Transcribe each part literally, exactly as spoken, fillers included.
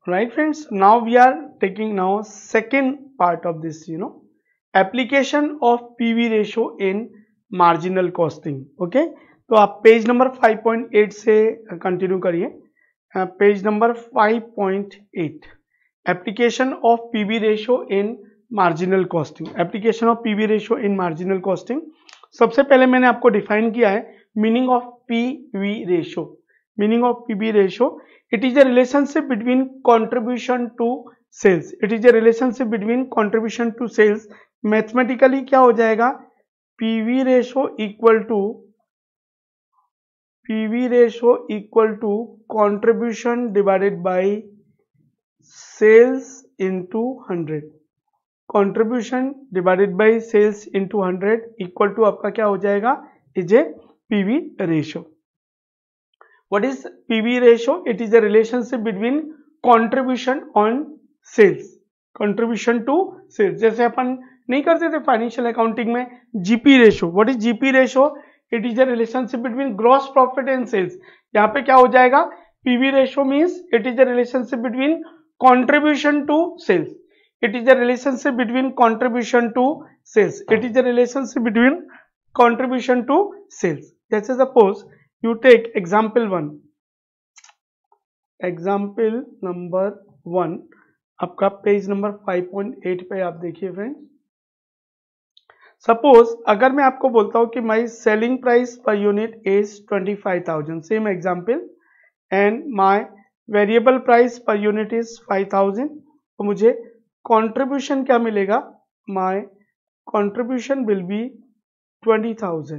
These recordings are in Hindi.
Right friends, now we are taking now second part of this, you know, application of P V ratio in marginal costing. Okay, तो आप page number five point eight से कंटिन्यू करिए. Page number five point eight, application of PV ratio in marginal costing. Application of PV ratio in marginal costing. सबसे पहले मैंने आपको डिफाइन किया है meaning of PV ratio. Meaning of PV ratio, it is a relationship between contribution to sales. It is a relationship between contribution to sales. Mathematically क्या हो जाएगा, PV ratio equal to PV ratio equal to contribution divided by sales into hundred. Contribution divided by sales into hundred equal to आपका क्या हो जाएगा, is a PV ratio. What is P V ratio? It is a relationship between contribution on sales. Contribution to sales. जैसे अपन नहीं करते थे फाइनेंशियल अकाउंटिंग में GP ratio. What is G P ratio? It is a relationship between gross profit and sales. यहाँ पे क्या हो जाएगा, P V ratio means it is a relationship between contribution to sales. It is a relationship between contribution to sales. It is a relationship between contribution to sales. जैसे suppose you take example one. Example number one आपका page number five point eight पे आप देखिए फ्रेंड्स. सपोज अगर मैं आपको बोलता हूं कि my selling price per unit is twenty five thousand, same example, and my variable price per unit is five thousand, तो मुझे कंट्रीब्यूशन क्या मिलेगा, my contribution will be twenty thousand.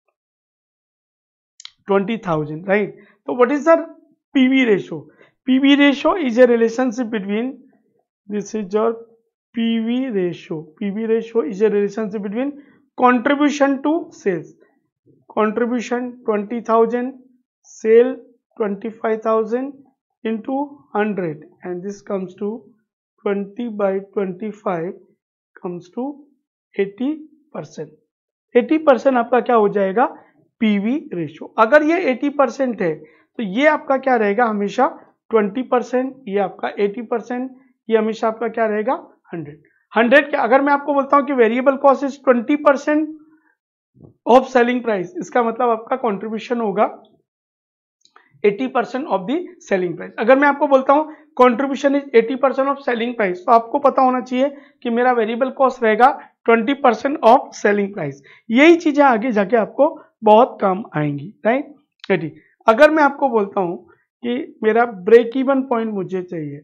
Twenty thousand, right. तो what is the PV ratio? PV ratio is a relationship between, this is your PV ratio. PV ratio is a relationship between contribution to sales. Contribution twenty thousand, sale twenty five thousand into one hundred, and this comes to twenty by twenty-five comes to eighty percent. eighty percent आपका क्या हो जाएगा, पीवी रेशो. अगर ये eighty percent है तो ये आपका क्या रहेगा, हमेशा twenty percent, ये आपका eighty percent, ये हमेशा आपका क्या रहेगा, one hundred. one hundred क्या, अगर मैं आपको बोलता हूं कि variable cost is twenty percent of selling price, इसका मतलब आपका कंट्रीब्यूशन होगा eighty percent of the selling price. अगर मैं आपको बोलता हूं contribution is eighty percent of selling price, तो आपको पता होना चाहिए कि मेरा वेरिएबल कॉस्ट रहेगा twenty percent of selling price. यही चीजें आगे जाके आपको बहुत काम आएंगी, राइट. right? अगर मैं आपको बोलता हूं कि मेरा ब्रेक इवन पॉइंट मुझे चाहिए,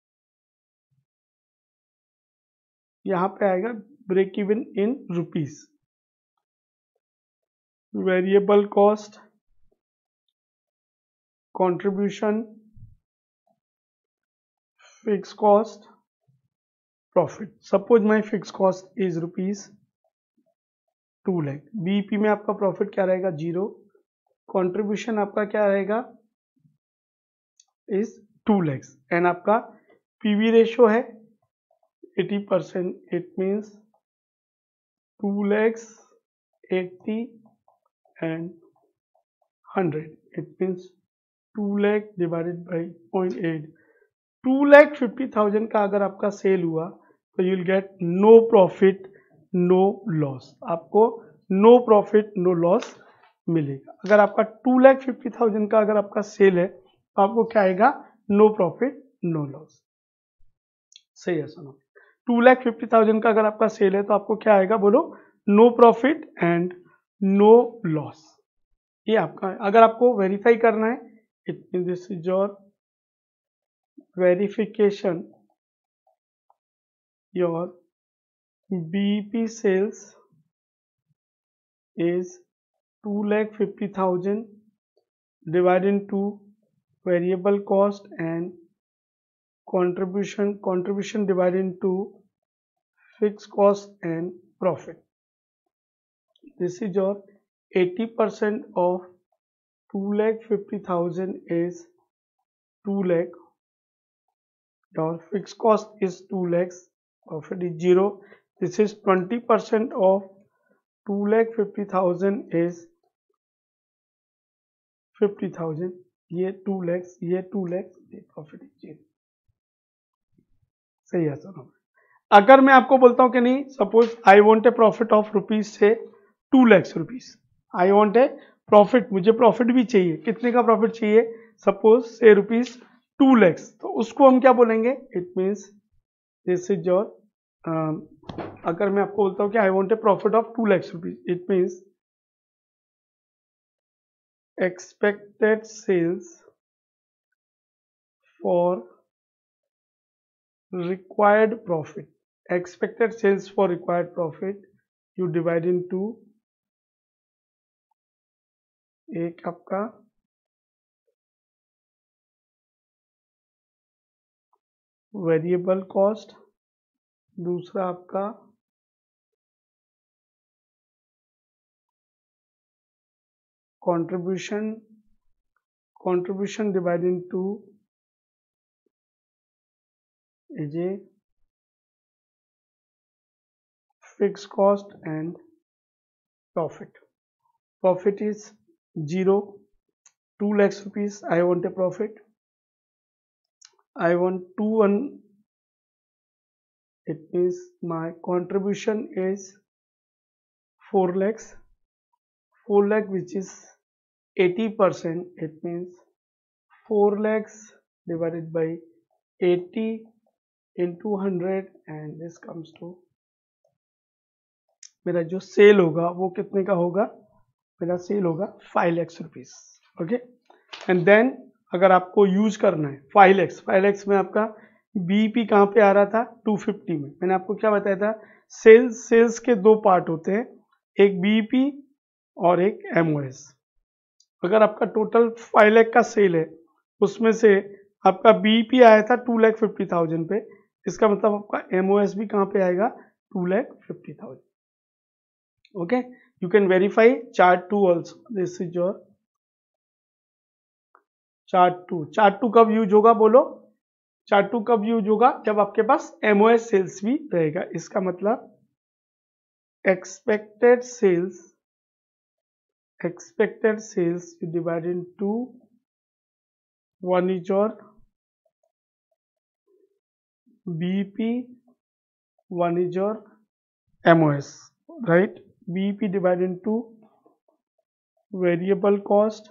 यहां पे आएगा break even in rupees, variable cost, contribution, fixed cost, profit. Suppose my fixed cost is rupees two lakh. BEP में आपका प्रॉफिट क्या रहेगा, जीरो. कंट्रीब्यूशन आपका क्या रहेगा, इज टू लैक्स, एंड आपका पीवी रेशो है eighty percent. It means two lakhs, eighty and one hundred. It means two lakh divided by point eight. Two lakh fifty thousand का अगर आपका सेल हुआ तो you will get no profit no loss. आपको नो प्रॉफिट नो लॉस मिलेगा. अगर आपका टू लैख फिफ्टी थाउजेंड का अगर आपका सेल है तो आपको क्या आएगा, नो प्रॉफिट नो लॉस. सही है सुनो. टू लैख फिफ्टी थाउजेंड का अगर आपका सेल है तो आपको क्या आएगा, बोलो, no profit and no loss. ये आपका, अगर आपको वेरीफाई करना है, it means this is your verification, your B E P sales is two lakh fifty thousand divided into variable cost and contribution, contribution divided into fixed cost and profit. This is your eighty percent of two lakh fifty thousand is two lakh. Your fixed cost is two lakhs, profit is zero. This is twenty percent of two lakh fifty thousand is fifty thousand. ये two lakhs, ये two lakhs, ये profit is zero. सही है सर। अगर मैं आपको बोलता हूं कि नहीं, suppose I want a profit of rupees से two lakhs rupees, I want a profit, मुझे प्रॉफिट भी चाहिए, कितने का प्रॉफिट चाहिए, सपोज से रुपीज टू लैक्स, तो उसको हम क्या बोलेंगे, it means this is your, अगर मैं आपको बोलता हूं कि I want a profit of two lakhs rupees, it means expected sales for required profit, expected sales for required profit you divide into एक आपका वेरिएबल कॉस्ट, दूसरा आपका contribution, contribution divided into is a fixed cost and profit. Profit is zero, two lakhs rupees. I want a profit. I want two one. It means my contribution is four lakhs. Four lakh, which is eighty percent. It means four lakhs divided by eighty into one hundred, and this comes to, मेरा जो सेल होगा वो कितने का होगा, मेरा सेल होगा five lakhs rupees. Okay, and then अगर आपको यूज करना है फाइव लैक्स, फाइव लैक्स में आपका बीईपी कहाँ पे आ रहा था, टू फिफ्टी में। मैंने आपको क्या बताया था, सेल्स सेल्स के दो पार्ट होते हैं, एक बीईपी और एक एमओएस। अगर आपका टोटल फाइव लाख का सेल है, उसमें से आपका बीईपी आया था टू लाख फिफ्टी थाउजेंड पे, इसका मतलब आपका एमओएस भी कहाँ पे आएगा, two lakh fifty thousand. Okay, you can verify chart two also, this is your chart two. Chart two कब यूज होगा, बोलो, चार्ट टू कब यूज होगा, जब आपके पास एमओएस सेल्स भी रहेगा। इसका मतलब expected sales, expected sales you divide into one is your B E P, one is your M O S, right? B E P divided into variable cost,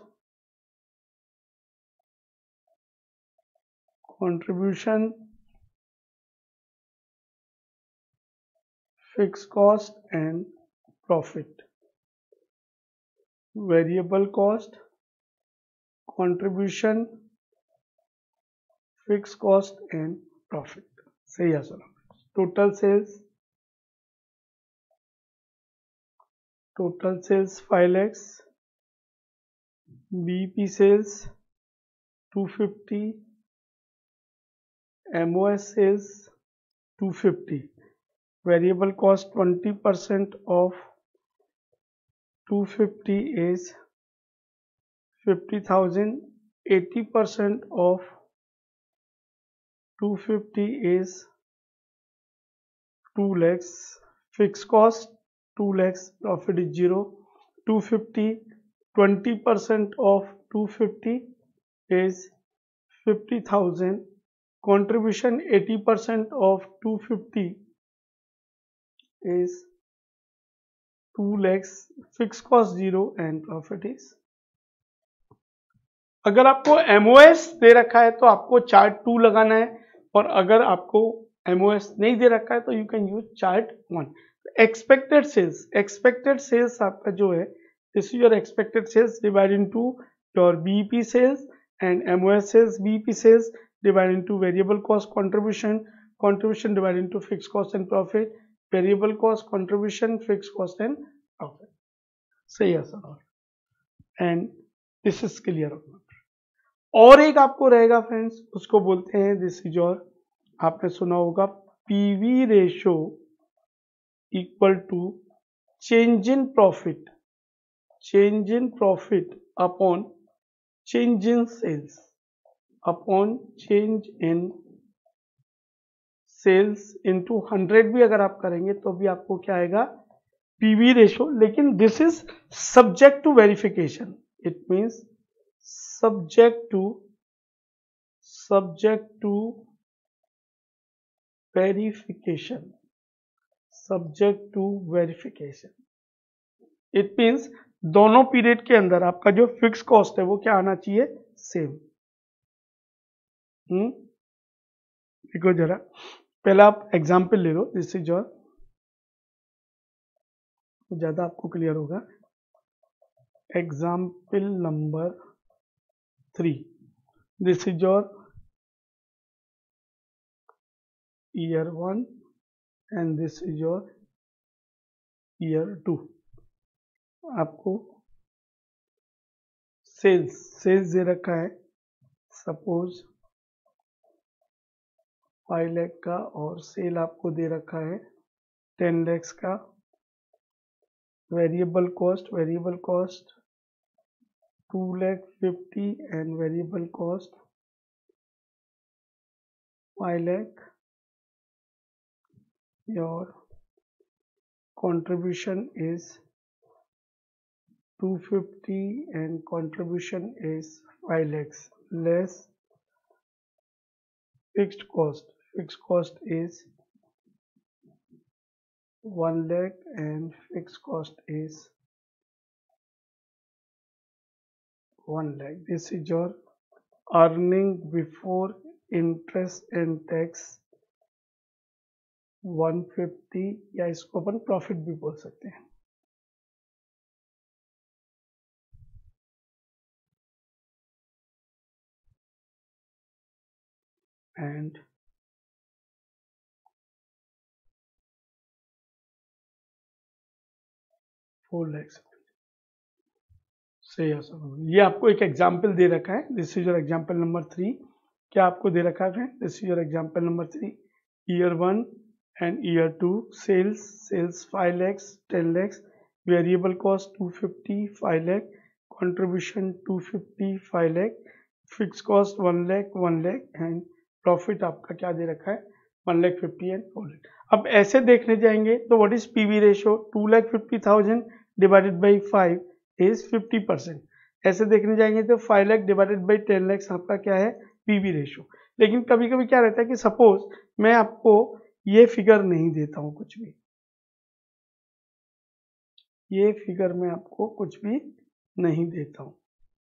contribution, fixed cost and profit. Variable cost, contribution, fixed cost and profit. सही है sir. Total sales, total sales five lakhs, BEP sales two fifty, MOS sales two fifty, variable cost twenty percent of two fifty is fifty thousand, eighty percent of two fifty is two lakhs, fixed cost two lakhs, profit is zero, two fifty, twenty percent of two fifty is fifty thousand, contribution eighty percent of two fifty is two lakhs, fix cost zero and profit is. अगर आपको एमओएस दे रखा है तो आपको चार्ट टू लगाना है, और अगर आपको एमओएस नहीं दे रखा है तो you can use chart one. Expected sales, expected sales आपका जो है, this is your expected sales divide into your BEP sales and MOS sales, BEP sales divide into variable cost contribution, contribution divide into fix cost and profit, variable cost, contribution, fix cost and profit. सही है sir, and this is clear. और एक आपको रहेगा फ्रेंड्स, उसको बोलते हैं, दिस इज योर, आपने सुना होगा PV ratio equal to change in profit, change in profit upon change in sales, upon change in sales into hundred भी अगर आप करेंगे तो भी आपको क्या आएगा, पीवी रेशो। लेकिन this is subject to verification, it means subject to subject to verification, subject to verification. It means दोनों पीरियड के अंदर आपका जो फिक्स कॉस्ट है वो क्या आना चाहिए, सेम। हम्म देखो जरा, पहला आप एग्जाम्पल ले लो, दिस इज योर, ज्यादा आपको क्लियर होगा। Example number three, this is your year one and this is your year two. आपको सेल्स सेल्स दे रखा है, सपोज फाइव लैख का, और सेल आपको दे रखा है टेन लैक्स का। Variable cost variable cost two lakh fifty and variable cost five lakh. Your contribution is two fifty and contribution is five lakhs less fixed cost. Fixed cost is one lakh and fixed cost is one lakh. This is your earning before interest and tax one fifty, या इसको अपन प्रॉफिट भी बोल सकते हैं। एंड फोर लैक्स से, ये आपको एक एग्जाम्पल दे रखा है। This is your example number three. क्या आपको दे रखा है? This is your example number three, year one and year two, sales sales five lakhs, ten lakhs, variable cost two fifty, five lakh, contribution two fifty, five lakh, fixed cost one lakh, one lakh and profit आपका क्या दे रखा है, one lakh fifty and four lakh। अब ऐसे देखने जाएंगे तो what is P V ratio? two lakh fifty thousand divided by five is fifty percent। ऐसे देखने जाएंगे तो five lakh divided by ten lakhs आपका क्या है, P V ratio। लेकिन कभी कभी क्या रहता है कि सपोज मैं आपको ये फिगर नहीं देता हूं, कुछ भी ये फिगर मैं आपको कुछ भी नहीं देता हूं,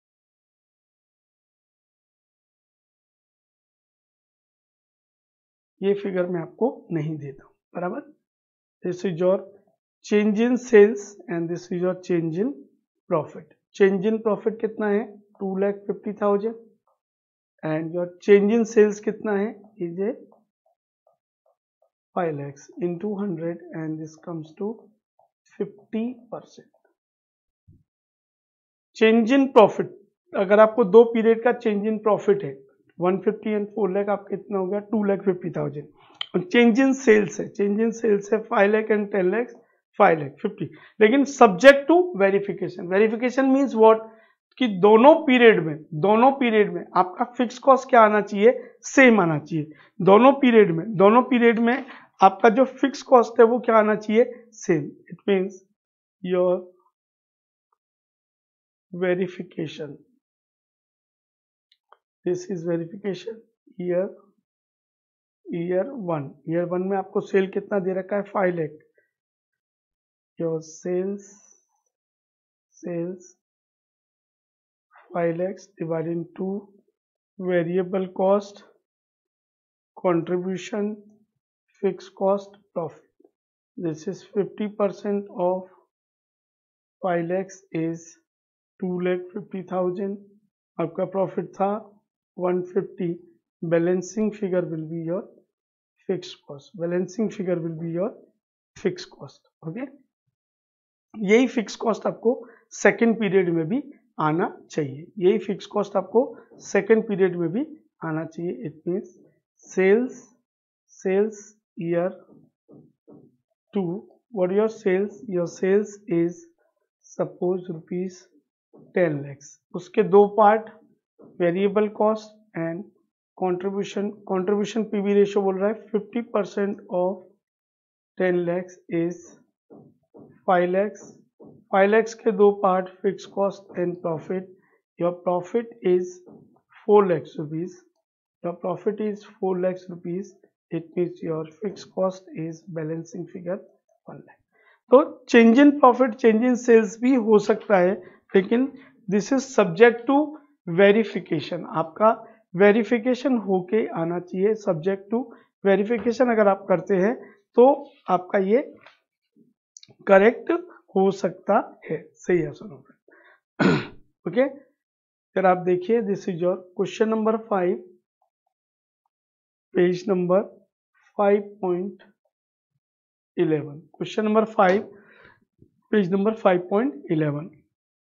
ये फिगर मैं आपको नहीं देता हूं, बराबर। This is your change in sales and this is your change in profit. Change in profit कितना है, two lakh fifty thousand and your change in sales कितना है, is a five lakhs into one hundred and this comes to fifty percent। Change in profit, अगर आपको दो पीरियड का चेंज इन प्रॉफिट है one fifty and four lakh, आपका कितना हो गया, टू लाख फिफ्टी थाउजेंड। और चेंज इन सेल्स है, चेंज इन सेल्स है five lakh and ten lakh, five lakh fifty, लेकिन subject to verification. Verification means what, कि दोनों पीरियड में दोनों पीरियड में आपका फिक्स कॉस्ट क्या आना चाहिए, सेम आना चाहिए। दोनों पीरियड में दोनों पीरियड में आपका जो फिक्स कॉस्ट है वो क्या आना चाहिए, same. It means your verification, this is verification year year one. Year one में आपको सेल कितना दे रखा है, five lakh. Your sales sales five lakhs divided into variable cost, contribution, fixed cost, profit. This is fifty percent of five lakhs is two lakh fifty thousand। आपका प्रॉफिट था one fifty। Balancing figure will be your fix cost, balancing figure will be your fix cost. Okay, यही फिक्स कॉस्ट आपको सेकेंड पीरियड में भी आना चाहिए, यही फिक्स कॉस्ट आपको सेकेंड पीरियड में भी आना चाहिए। It means sales sales year two, what your sales, your sales is suppose rupees ten lakhs. उसके दो part, variable cost and contribution. Contribution PV ratio बोल रहा है fifty percent of ten lakhs is five lakhs. Five lakhs के दो part, fix cost and profit. Your profit is four lakhs rupees, your profit is four lakhs rupees it means your fix cost is balancing figure one lakh. तो change in profit, change in sales भी हो सकता है, लेकिन this is subject to verification. आपका वेरिफिकेशन होके आना चाहिए, सब्जेक्ट टू वेरिफिकेशन अगर आप करते हैं तो आपका ये करेक्ट हो सकता है। सही है सुनो ओके। फिर आप देखिए, this is your question number five, page number five point eleven. Question number five, page number five point eleven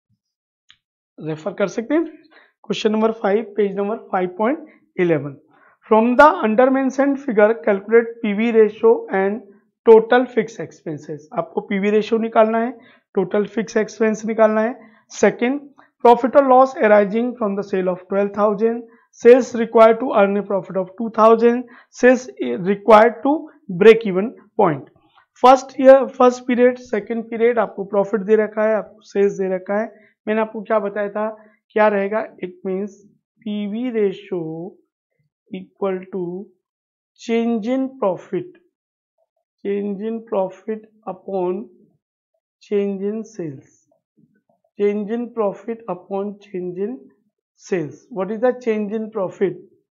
refer कर सकते हैं। Question number five, page number five point eleven. From the under mentioned figure calculate PV ratio and total fix expenses. आपको पीवी रेशियो निकालना है, टोटल फिक्स एक्सपेंस निकालना है। सेकंड, प्रॉफिट और loss arising from the sale of twelve thousand, sales required to earn a profit of two thousand, sales required to break even point. First year, first period, second period आपको प्रॉफिट दे रखा है, आपको सेल्स दे रखा है। मैंने आपको क्या बताया था, क्या रहेगा, it means PV ratio equal to change in profit, change in profit upon change in sales, change in profit upon change in sales. What is the change in profit?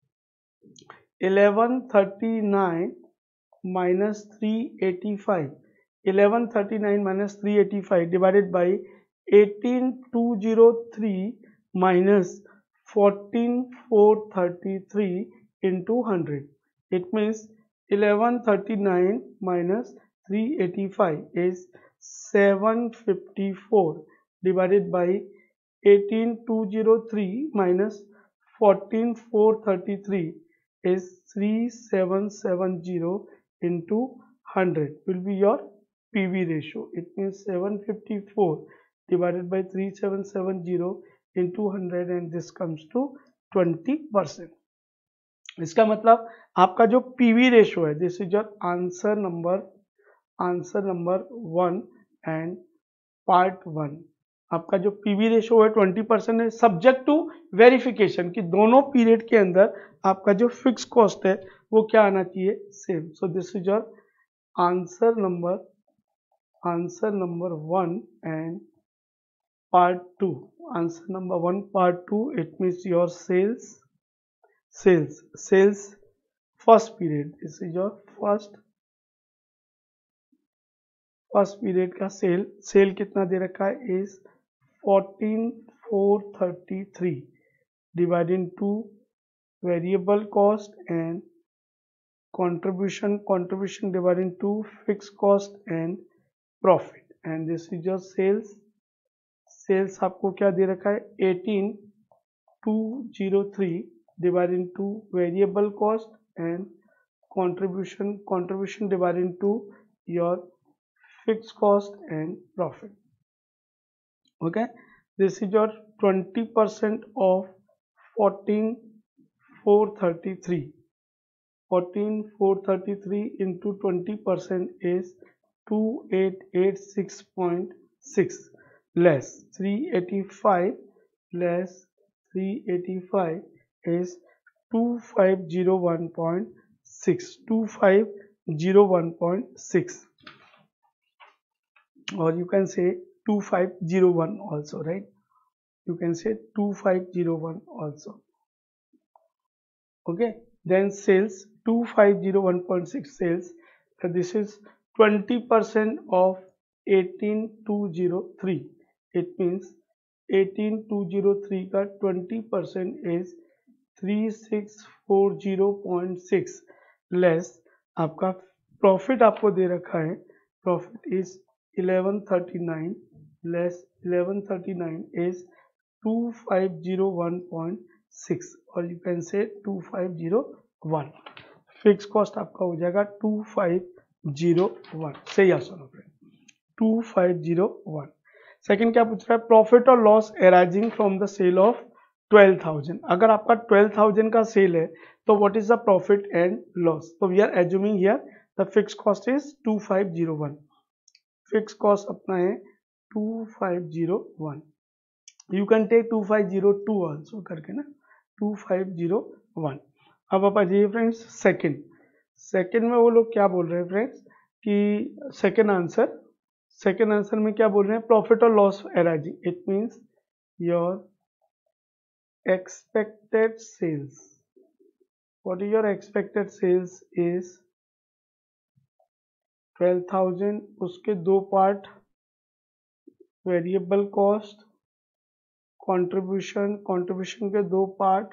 eleven thirty-nine minus three eighty-five, eleven thirty-nine minus three eighty-five divided by eighteen two oh three minus fourteen four thirty-three into one hundred. It means eleven thirty-nine minus three eighty-five is seven fifty-four divided by eighteen two oh three minus fourteen four thirty-three is three seven seven zero into one hundred will be your P V ratio. It means seven fifty-four divided by three seven seven zero into one hundred and this comes to twenty percent. इसका मतलब आपका जो पीवी रेशियो है, this is your answer number, answer number one and part one. आपका जो पीवी रेशियो है ट्वेंटी परसेंट है, सब्जेक्ट टू वेरिफिकेशन कि दोनों पीरियड के अंदर आपका जो फिक्स कॉस्ट है वो क्या आना चाहिए, same. So this is your answer number, answer number one and part two. Answer number one part two, it means your sales, sales sales first period, this is your first first period का सेल, सेल कितना दे रखा है is fourteen four thirty-three divided into variable cost and contribution, contribution divided into fixed cost and profit, and this is your sales, sales आपको क्या दे रखा है eighteen two oh three divided into variable cost and contribution, contribution divided into your fixed cost and profit. Okay, this is your twenty percent of fourteen four thirty-three, fourteen four thirty-three into twenty percent is two eight eight six point six less three eighty-five, less three eighty-five is two five zero one point six, two five zero one point six, or you can say two five zero one also, right? You can say two five zero one also. Okay, then sales two five zero one point six sales, uh, this is twenty percent of eighteen two oh three. It means eighteen two oh three का twenty percent is three six four zero point six less आपका प्रॉफिट आपको दे रखा है, profit is eleven thirty nine less eleven thirty nine is two five zero one point six, और you can say two five zero one. Fix cost आपका हो जाएगा टू फाइव जीरो वन। सही है सुनो friend, two five zero one. Second क्या पूछ रहा है, प्रॉफिट और loss arising from the sale of twelve thousand. अगर आपका ट्वेल्व थाउजेंड का सेल है तो what is the profit and loss? तो we are assuming here the fix cost is two five zero one, fix cost अपना है two five zero one. You can take two five zero two also करके ना, टू फाइव जीरो वन। अब आप आ जाइए फ्रेंड्स सेकेंड, सेकंड में वो लोग क्या बोल रहे हैं फ्रेंड्स कि सेकंड आंसर सेकंड आंसर में क्या बोल रहे हैं, प्रॉफिट और loss arising, it means your expected sales. What is your expected sales is twelve thousand. उसके दो part, variable cost, contribution, contribution के दो part,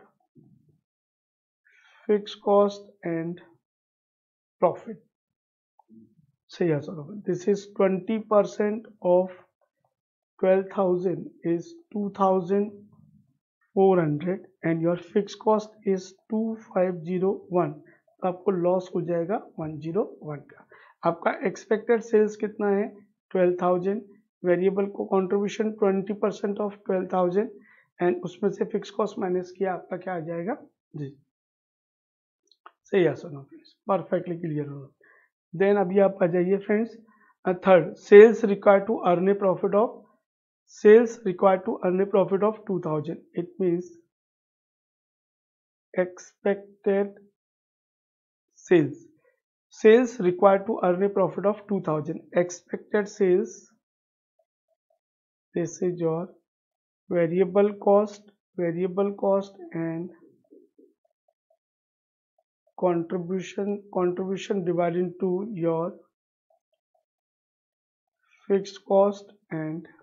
fix cost and profit. सही आंसर होगा. This is twenty percent of twelve thousand is two thousand four hundred and your fixed cost is two five zero one. तो आपको लॉस हो जाएगा one oh one का. आपका एक्सपेक्टेड सेल्स कितना है, twelve thousand, वेरिएबल को contribution twenty percent of twelve thousand and उसमें से फिक्स कॉस्ट माइनस किया, आपका क्या आ जाएगा जी. सही है सुनो फ्रेंड्स, परफेक्टली क्लियर होगा. देन अभी आप आ जाइए friends third, sales required to earn a profit of sales required to earn a profit of two thousand. It means expected sales. Sales required to earn a profit of two thousand. Expected sales. This is your variable cost, variable cost and contribution, contribution divided into your fixed cost and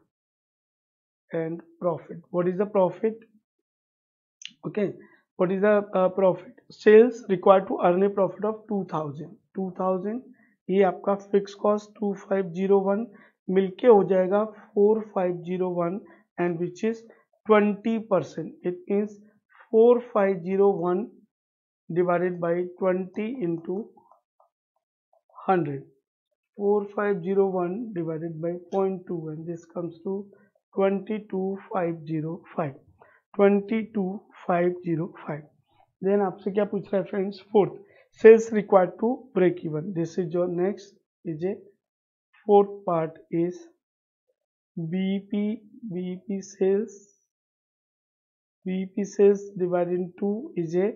and profit. What is the profit? Okay, what is the uh, profit? Sales required to earn a profit of two thousand. two thousand ये आपका fix cost two five zero one मिलके हो जाएगा four five zero one and which is twenty percent. It means four five zero one divided by twenty into one hundred. four five zero one divided by zero point two and this comes to twenty-two five zero five. twenty-two five zero five. Then आपसे क्या पूछ रहा है friends, fourth, sales required to break even. This is your next is a fourth part is BEP. BEP sales, BEP sales divided into is a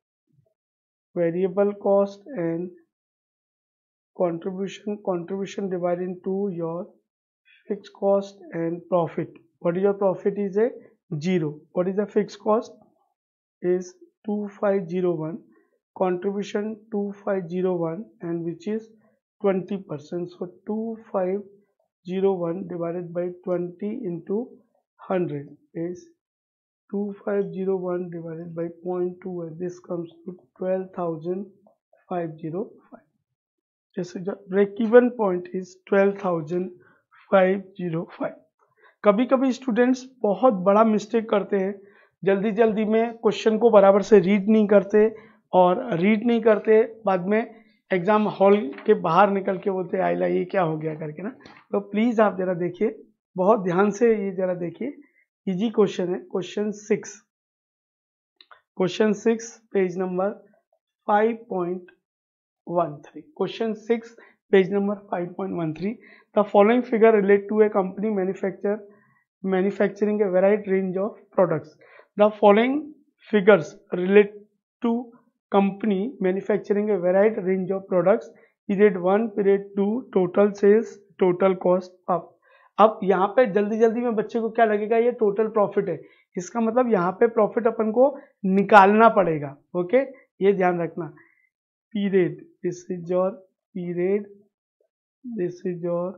variable cost and contribution, contribution divided into your fixed cost and profit. What is your profit is a zero. What is the fixed cost is two five zero one, contribution two five zero one and which is twenty percent. So two five zero one divided by twenty into one hundred is two five zero one divided by zero point two and this comes to twelve thousand five hundred five. जैसे break even point is twelve thousand five hundred five. कभी कभी स्टूडेंट्स बहुत बड़ा मिस्टेक करते हैं, जल्दी जल्दी में क्वेश्चन को बराबर से रीड नहीं करते और रीड नहीं करते बाद में एग्जाम हॉल के बाहर निकल के बोलते आइला ये क्या हो गया करके ना. तो प्लीज़ आप जरा देखिए, बहुत ध्यान से ये जरा देखिए. इजी क्वेश्चन है, question six, question six page number five point one three. Question six, page number five point one three. The following figure relate to a company manufacture manufacturing a varied range of products. The following figures relate to company manufacturing a varied range of products. Period one, period two, total sales, total cost up. अब यहाँ पे जल्दी जल्दी में बच्चे को क्या लगेगा, ये टोटल प्रॉफिट है, इसका मतलब यहाँ पे प्रॉफिट अपन को निकालना पड़ेगा. ओके, ये ध्यान रखना. Period, this is your period, this is your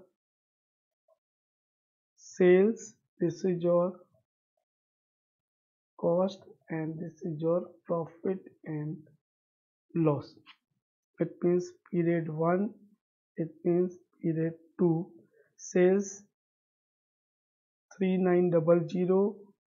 sales, this is your cost and this is your profit and loss. It means period one, it means period two, sales three nine zero zero,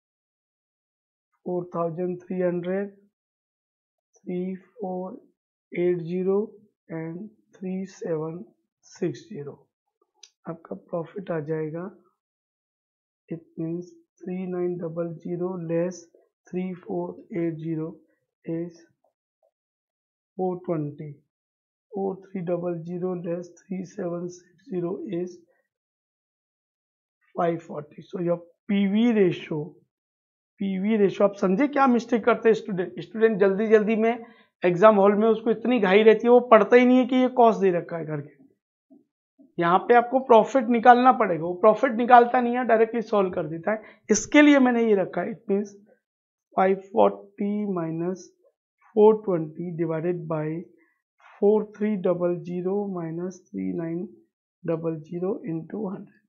four thousand three hundred, three four eight zero and three seven six zero. आपका प्रॉफिट आ जाएगा, it means three nine zero zero less three four eight zero is four twenty. four three zero zero less three seven six zero is five forty. So your P V ratio, P V ratio आप समझे क्या मिस्टेक करते हैं स्टूडेंट. स्टूडेंट जल्दी जल्दी में एग्जाम हॉल में उसको इतनी घाई रहती है, वो पढ़ता ही नहीं है कि ये कॉस्ट दे रखा है करके। यहाँ पे आपको प्रॉफिट निकालना पड़ेगा, वो प्रॉफिट निकालता नहीं है, डायरेक्टली सॉल्व कर देता है। इसके लिए मैंने ये रखा है, it means five forty minus four twenty divided by four three double zero minus three nine double zero into hundred.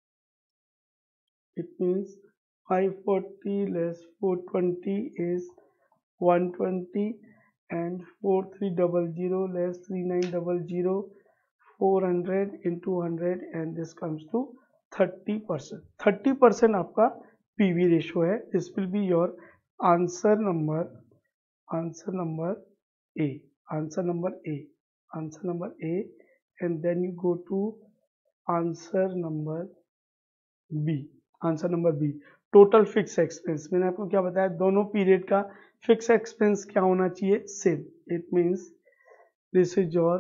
It means five forty less four twenty is one twenty and four three double zero less three nine double zero four hundred into one hundred and this comes to thirty percent. thirty percent आपका P V ratio है. This will be your answer number, answer number A, answer number A, answer number A, and then you go to answer number B, answer number B, total fix expense. मैंने आपको क्या बताया, दोनों पीरियड का फिक्स एक्सपेंस क्या होना चाहिए, same. It means this is your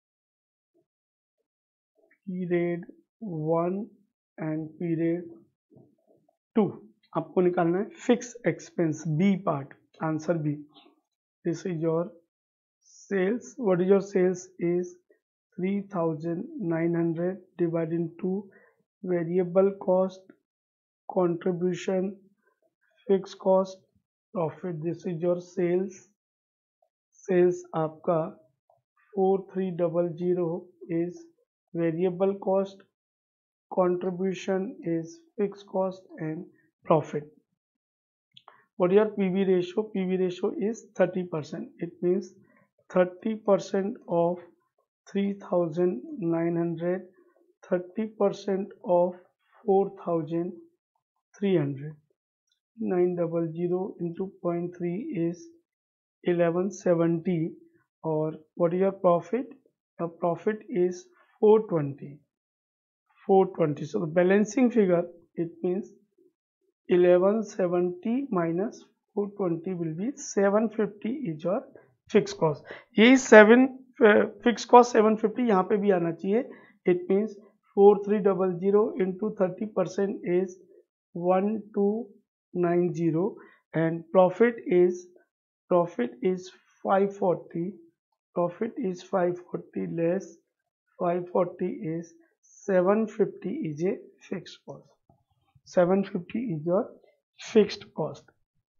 period one and period two. आपको निकालना है fix expense, B part, answer B. This is your sales, what is your sales is three thousand nine hundred divide into variable cost, contribution, fixed cost, profit. This is your sales. Sales आपका four three double zero is variable cost, contribution is fixed cost and profit. What is your P V ratio? P V ratio is thirty percent. It means thirty percent of three thousand nine hundred, thirty percent of four thousand three hundred, nine double zero into zero point three is eleven seventy, or what is your profit? Your profit is four twenty, four twenty. So the balancing figure, it means eleven seventy minus four twenty will be seven fifty is your fixed cost. ये seven fixed cost seven fifty यहाँ पे भी आना चाहिए. It means four three double zero into thirty percent is one two nine zero, and profit is profit is five forty, profit is five forty less five forty is seven fifty is a fixed cost. seven fifty is your fixed cost.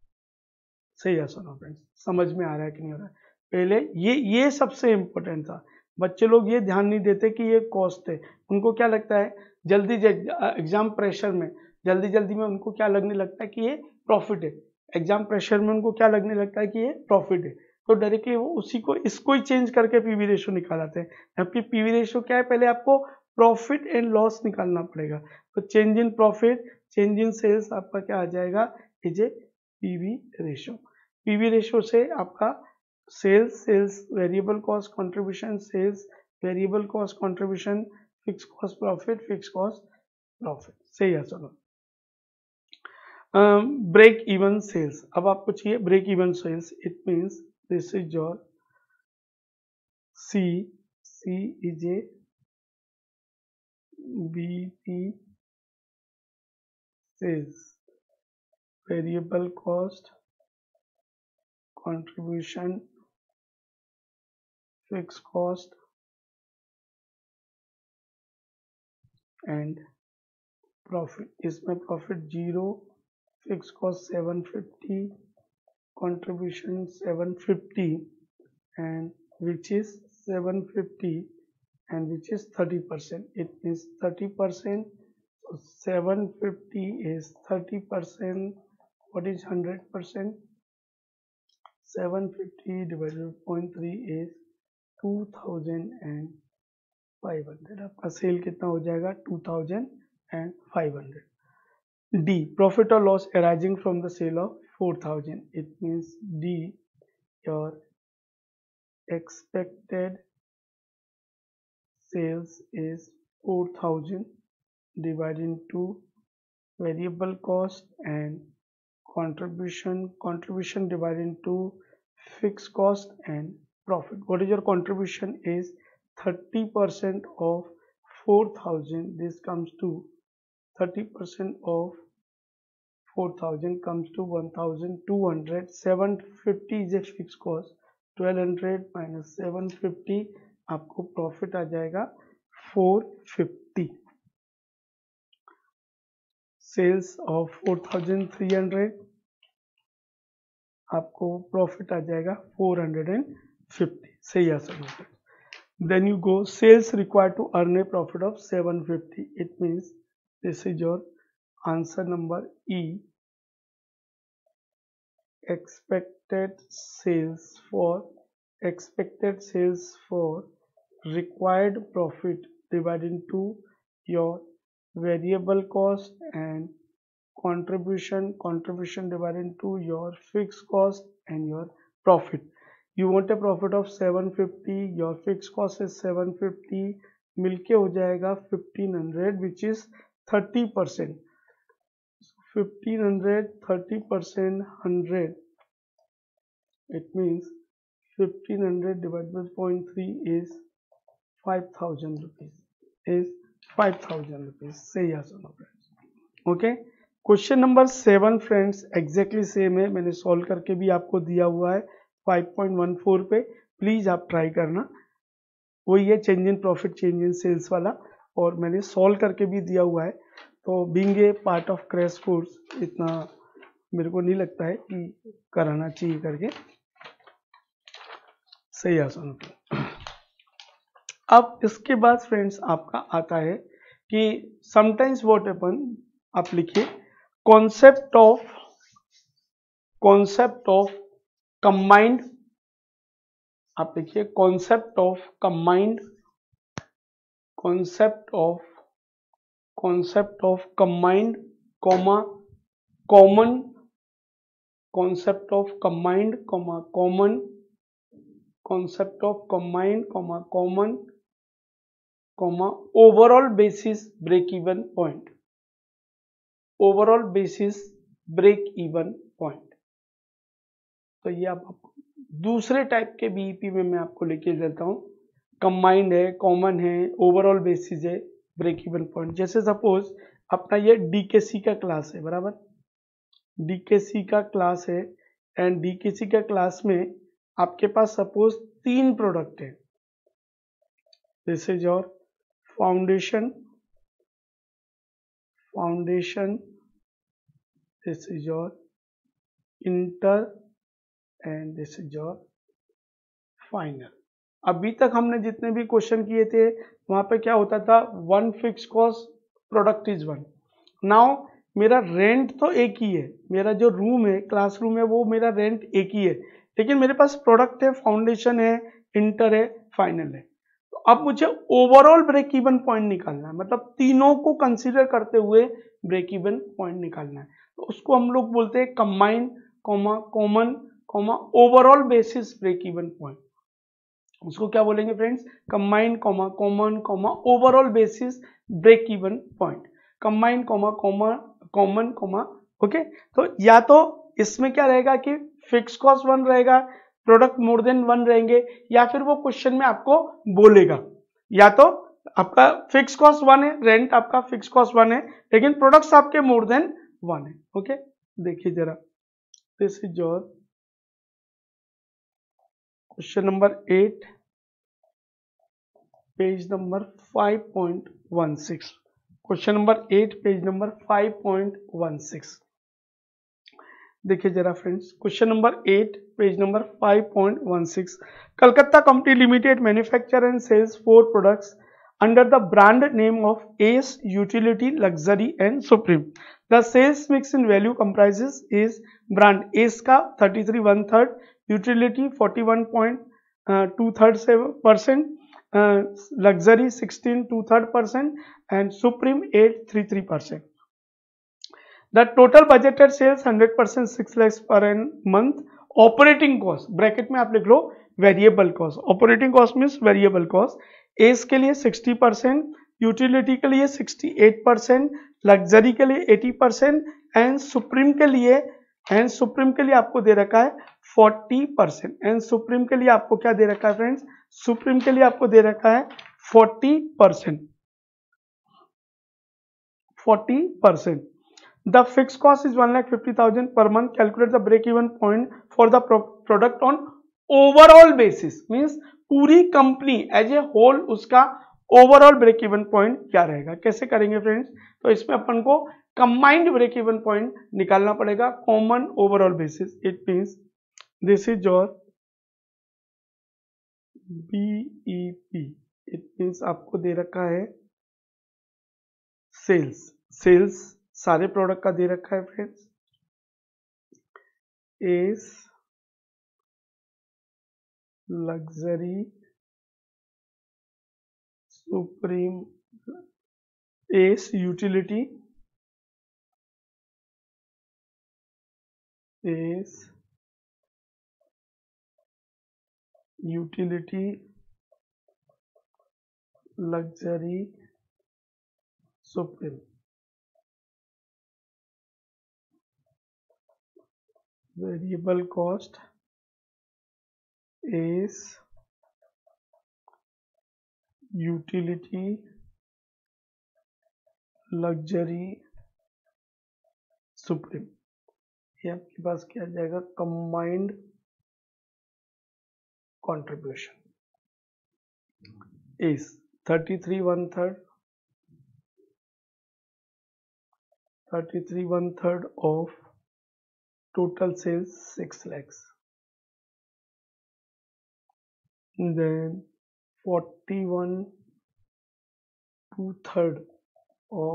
सही है सुनो फ्रेंड्स, समझ में आ रहा है कि नहीं हो रहा है? पहले ये ये सबसे इम्पोर्टेंट था। बच्चे लोग ये ध्यान नहीं देते कि ये कॉस्ट है। उनको क्या लगता है, जल्दी एग्जाम प्रेशर में जल्दी जल्दी में उनको क्या लगने लगता है कि ये प्रॉफिट है। एग्जाम प्रेशर में उनको क्या लगने लगता है कि ये प्रॉफिट है, तो डायरेक्टली वो उसी को इसको ही चेंज करके पीवी रेशियो निकाल आते हैं। जबकि पीवी रेशियो क्या है, पहले आपको प्रॉफिट एंड लॉस निकालना पड़ेगा। तो change in profit, change in sales आपका क्या आ जाएगा, is a PV ratio. PV ratio से आपका sales, sales variable cost contribution, sales variable cost contribution, fix cost profit, fix cost profit. सही है चलो। ब्रेक इवन सेल्स, अब आपको चाहिए break even sales. It means this is your C, C is a B P sales, variable cost contribution, fix cost and profit. इसमें profit zero, fix cost seven fifty, contribution seven fifty and which is seven fifty and which is thirty percent. It means thirty percent. So seven fifty is thirty percent. What is one hundred percent? seven fifty divided by zero point three is two thousand five hundred. आपका सेल कितना हो जाएगा, two thousand five hundred. D, profit or loss arising from the sale of four thousand. It means D, your expected sales is four thousand divided into variable cost and contribution, contribution divided into fixed cost and profit. What is your contribution is thirty percent of four thousand. This comes to thirty percent of four thousand comes to one thousand two hundred. seven fifty is a fixed cost. Twelve hundred minus seven fifty, आपको प्रॉफिट आ जाएगा four fifty. Sales of four thousand three hundred, आपको प्रॉफिट आ जाएगा फोर हंड्रेड फिफ्टी। सही आंसर होगा। Then you go sales required to earn a profit of seven fifty. It means this is your answer number E. Expected sales for expected sales for required profit divided into your variable cost and contribution contribution divided into your fixed cost and your profit. You want a profit of seven fifty, your fixed cost is seven fifty, मिलके हो जाएगा fifteen hundred, which is thirty percent. fifteen hundred, thirty percent, one hundred. It means fifteen hundred divided by zero point three is five thousand rupees. Is five thousand rupees. सही आंसर है friends. Okay, question number seven friends exactly same है, मैंने सॉल्व करके भी आपको दिया हुआ है फाइव पॉइंट वन फोर पे, प्लीज आप ट्राई करना. वही है change in profit change in sales वाला, और मैंने सॉल्व करके भी दिया हुआ है. तो being a part of crash course इतना मेरे को नहीं लगता है कि कराना चाहिए करके. सही आसान. अब इसके बाद फ्रेंड्स आपका आता है कि समटाइम्स व्हाट हैपन, आप लिखिए concept of concept of combined, आप देखिए concept of combined concept of concept of combined comma common concept of combined comma common concept of combined comma common comma overall basis break even point overall basis break even point. तो ये आप दूसरे टाइप के बीईपी में मैं आपको लेके जाता हूँ. कंबाइंड है, कॉमन है, ओवरऑल बेसिस है, ब्रेक इवन पॉइंट. जैसे सपोज अपना ये डीकेसी का क्लास है, बराबर, डीकेसी का क्लास है, एंड डीकेसी का क्लास में आपके पास सपोज तीन प्रोडक्ट है. This is your foundation foundation this is your inter and this is your final. अभी तक हमने जितने भी क्वेश्चन किए थे वहां पे क्या होता था, one fix cost product is one. Now मेरा रेंट तो एक ही है, मेरा जो रूम है क्लासरूम है वो मेरा रेंट एक ही है, लेकिन मेरे पास प्रोडक्ट है, फाउंडेशन है, इंटर है, फाइनल है. तो अब मुझे ओवरऑल ब्रेक इवन पॉइंट निकालना है, मतलब तीनों को कंसीडर करते हुए ब्रेक इवन पॉइंट निकालना है. तो उसको हम लोग बोलते हैं combined comma common comma overall basis break even point. उसको क्या बोलेंगे friends, combined comma common comma overall basis break even point. Combined comma common common comma okay. तो या तो इसमें क्या रहेगा कि फिक्स कॉस्ट वन रहेगा, प्रोडक्ट मोर देन वन रहेंगे, या फिर वो क्वेश्चन में आपको बोलेगा या तो आपका फिक्स कॉस्ट वन है, रेंट आपका फिक्स कॉस्ट वन है, लेकिन प्रोडक्ट्स आपके मोर देन वन है. ओके, देखिए जरा, this is your question number eight, page number five point one six. Question number eight, page number five point one six. देखिए जरा friends, question number eight, page number five point one six. Calcutta company limited manufacture and sales four products under the brand name of Ace Utility, Luxury and Supreme. The sales mix in value comprises is brand Ace का thirty-three one third, Utility forty-one point two third percent, uh, Luxury sixteen two third percent and Supreme eight three three percent. The total budgeted sales one hundred percent six lakhs per month. Operating cost bracket में आप लिख लो variable cost. Operating cost means variable cost. S के लिए सिक्सटी परसेंट, यूटिलिटी के लिए सिक्सटी एट परसेंट, लग्जरी के लिए एटी परसेंट एंड सुप्रीम के लिए एंड सुप्रीम के लिए आपको दे रखा है फोर्टी परसेंट. एंड सुप्रीम के लिए आपको क्या दे रखा है फ्रेंड्स, सुप्रीम के लिए आपको दे रखा है forty percent forty percent. The fixed cost is one lakh fifty thousand per month. Calculate the break even point for the pro product on overall basis means पूरी कंपनी एज ए होल उसका ओवरऑल ब्रेक इवन पॉइंट क्या रहेगा, कैसे करेंगे फ्रेंड्स, तो इसमें अपन को कंबाइंड ब्रेक इवन पॉइंट निकालना पड़ेगा common overall basis. It means this is your BEP, it means आपको दे रखा है सेल्स, सेल्स सारे प्रोडक्ट का दे रखा है friends, S luxury supreme, S utility, S utility luxury supreme, variable cost S utility luxury supreme, ये आपके पास क्या आ जाएगा, combined contribution is thirty three one third, thirty three one third of total sales six lakhs, then forty-one two third of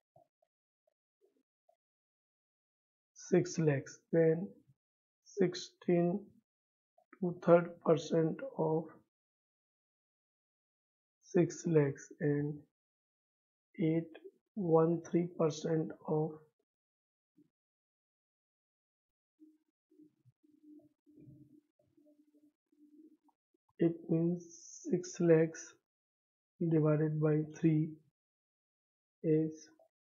six lakhs, then sixteen two third percent of six lakhs and eight one three percent of it means six lakhs divided by three is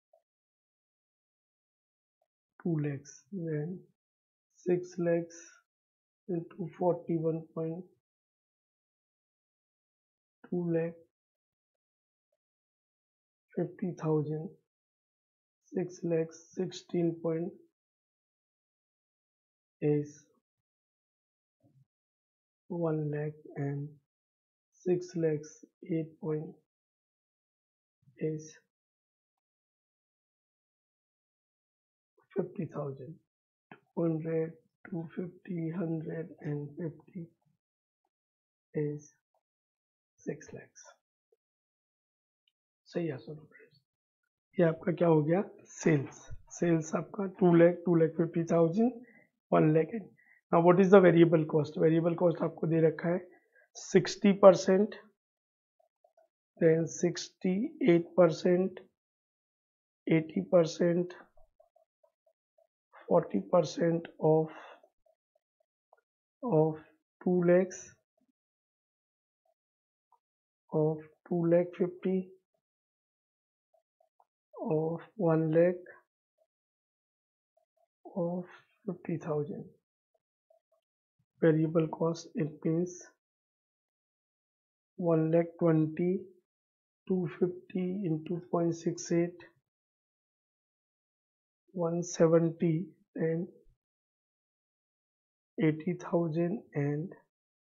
two lakhs, then six lakhs into forty-one point two lakh fifty thousand, six lakhs sixteen point is one lakh and six lakhs eight point is fifty thousand, two hundred, two fifty, hundred and fifty is six lakhs। सही है सुनो फ्रेंड्स, ये आपका क्या हो गया, सेल्स, सेल्स आपका two lakh two lakh fifty thousand one lakh and now what is the variable cost, variable cost आपको दे रखा है sixty percent, then sixty-eight percent, eighty percent, forty percent of of two lakhs, of two lakh fifty, of one lakh, of fifty thousand. Variable cost, it means one lakh twenty, two fifty into zero point six eight, one seventy and eighty thousand and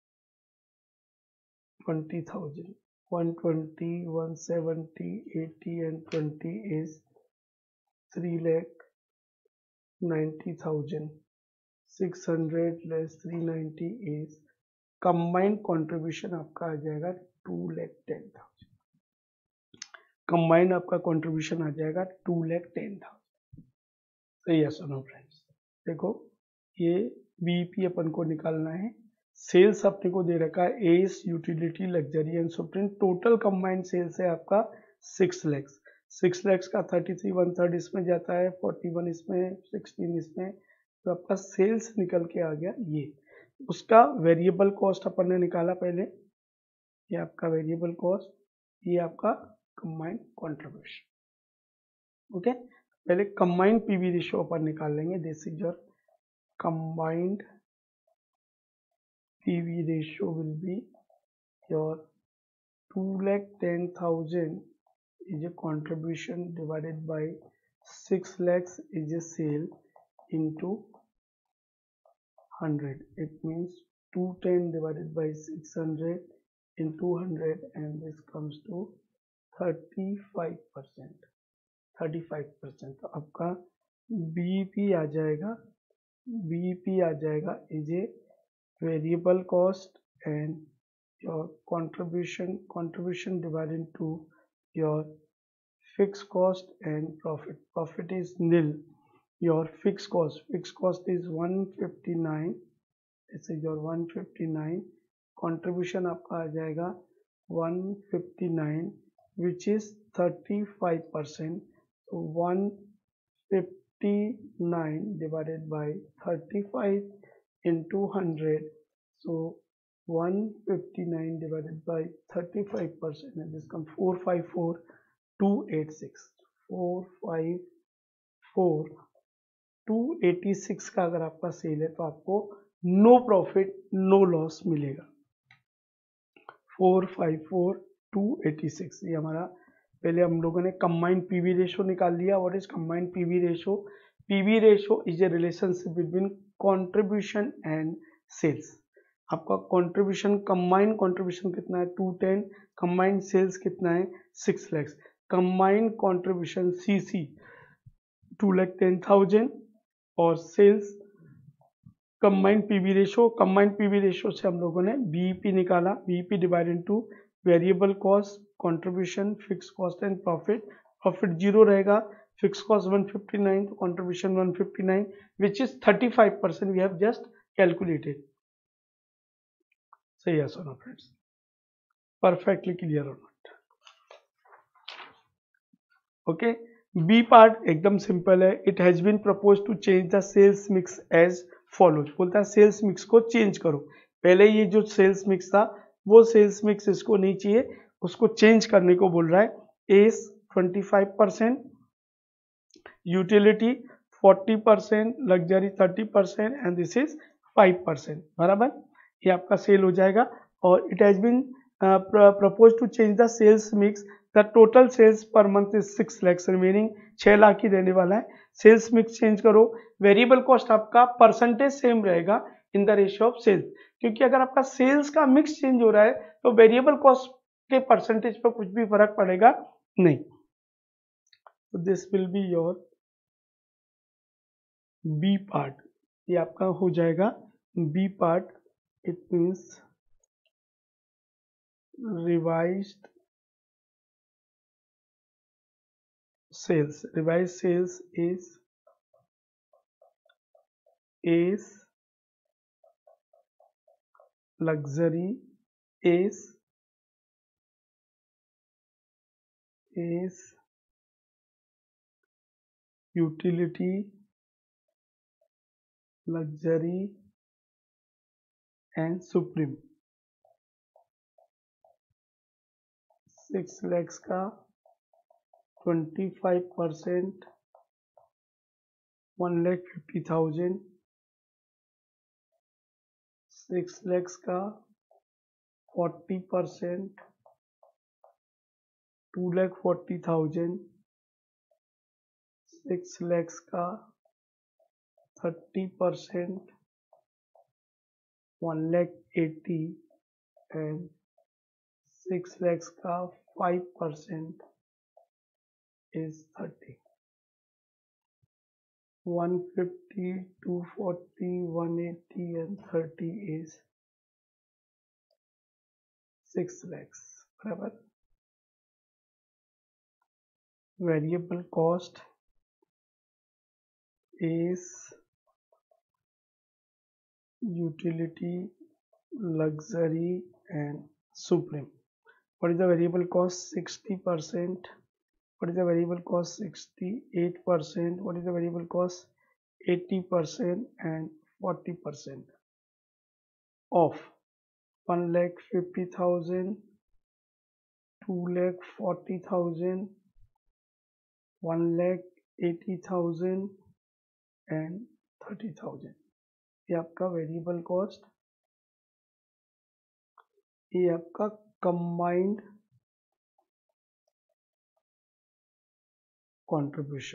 twenty thousand, one twenty, one seventy, eighty and twenty is three lakh ninety thousand, six hundred less three ninety is combined contribution आपका आ जाएगा two lakh ten thousand, combined आपका कंट्रीब्यूशन आ जाएगा टू लैख टेन थाउजेंड। सही है सुनो फ्रेंड्स, देखो ये बीईपी अपन को निकालना है, सेल्स अपने को दे रखा है S utility luxury and supreme, total combined sales है आपका सिक्स लैक्स, सिक्स लैक्स का थर्टी थ्री वन थर्ड इसमें जाता है, फोर्टी वन इसमें, सिक्सटीन इसमें, तो आपका सेल्स निकल के आ गया ये, उसका वेरिएबल कॉस्ट अपन ने निकाला पहले, ये आपका वेरिएबल कॉस्ट, ये आपका कंबाइंड कंट्रीब्यूशन। ओके, पहले कंबाइंड पीवी रेशियो अपन निकाल लेंगे, this is your combined P V ratio will be your two lakh ten thousand is a contribution divided by six lakhs is a sale into one hundred, it means two ten divided by six hundred in two hundred, and this comes to thirty-five percent. thirty-five percent तो आपका बीईपी आ जाएगा, बीईपी आ जाएगा is a variable cost and your contribution contribution divided into your fixed cost and profit. Profit is nil. Your fixed cost, fixed cost is one fifty-nine. This is your one fifty-nine. Contribution आपका आ जाएगा one fifty-nine, which is thirty-five percent. So one fifty-nine divided by thirty-five into one hundred. So one fifty-nine divided by thirty-five percent, and this comes four fifty-four two eighty-six. four fifty-four two eighty-six का अगर आपका सेल है तो आपको नो प्रॉफिट नो लॉस मिलेगा. four fifty-four two eighty-six ये हमारा, पहले हम लोगों ने कंबाइंड पीवी रेशो निकाल लिया. What is combined PV ratio? PV ratio is a relationship between contribution and sales. आपका कंट्रीब्यूशन, कंबाइंड कंट्रीब्यूशन कितना है? Two ten. कंबाइंड सेल्स कितना है? Six lakhs. Combined contribution CC two lakh ten thousand और sales combined PV ratio. Combined PV ratio से हम लोगों ने बीईपी निकाला. BEP divided into variable cost, contribution, fix cost and profit. Profit zero रहेगा, फिक्स कॉस्ट one fifty-nine, तो contribution one fifty-nine, which is thirty-five percent. We have just calculated. सही है सोना फ्रेंड्स? परफेक्टली क्लियर और नॉट? ओके. बी पार्ट एकदम सिंपल है. It has been propose to change the sales mix as follows. बोलता है सेल्स मिक्स को चेंज करो. पहले ये जो सेल्स मिक्स था वो सेल्स मिक्स इसको नहीं चाहिए, उसको चेंज करने को बोल रहा है. S twenty-five percent, utility forty percent, luxury thirty percent and this is five percent. बराबर, ये आपका सेल हो जाएगा. और it has been propose to change the sales mix. The total sales per month is six lakhs, remaining छह लाख ही रहने वाला है. सेल्स मिक्स चेंज करो. वेरिएबल कॉस्ट आपका परसेंटेज सेम रहेगा in the ratio of sales, क्योंकि अगर आपका सेल्स का मिक्स चेंज हो रहा है तो वेरिएबल कॉस्ट के परसेंटेज पर कुछ भी फर्क पड़ेगा नहीं. तो this will be your B part. ये आपका हो जाएगा B part. It means revised sales. Revised sales is is luxury, is is utility, luxury and supreme. Six lakhs का twenty-five percent, one lakh fifty thousand. Six lakhs का forty percent, two lakh forty thousand. Six lakhs का thirty percent, one lakh eighty, and six lakhs का five percent is thirty. one fifty, two forty, one eighty and thirty is six lakhs. बराबर. Variable cost is utility, luxury and supreme. What is the variable cost? sixty percent. What is the variable cost? sixty-eight percent. What is the variable cost? eighty percent and forty percent of one lakh fifty thousand, two lakh forty thousand, one lakh eighty thousand and thirty thousand. ये आपका वेरिएबल कॉस्ट, ये आपका combined contribution.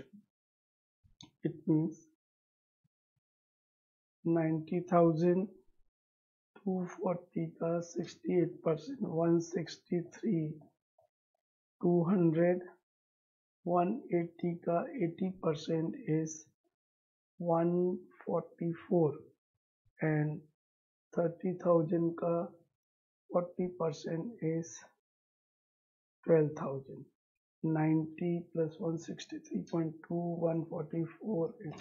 It means ninety thousand, two forty का sixty eight percent, one sixty three, two hundred, one eighty का eighty percent is one forty four and thirty thousand का forty percent is twelve thousand. ninety plus one sixty-three point two, one forty-four is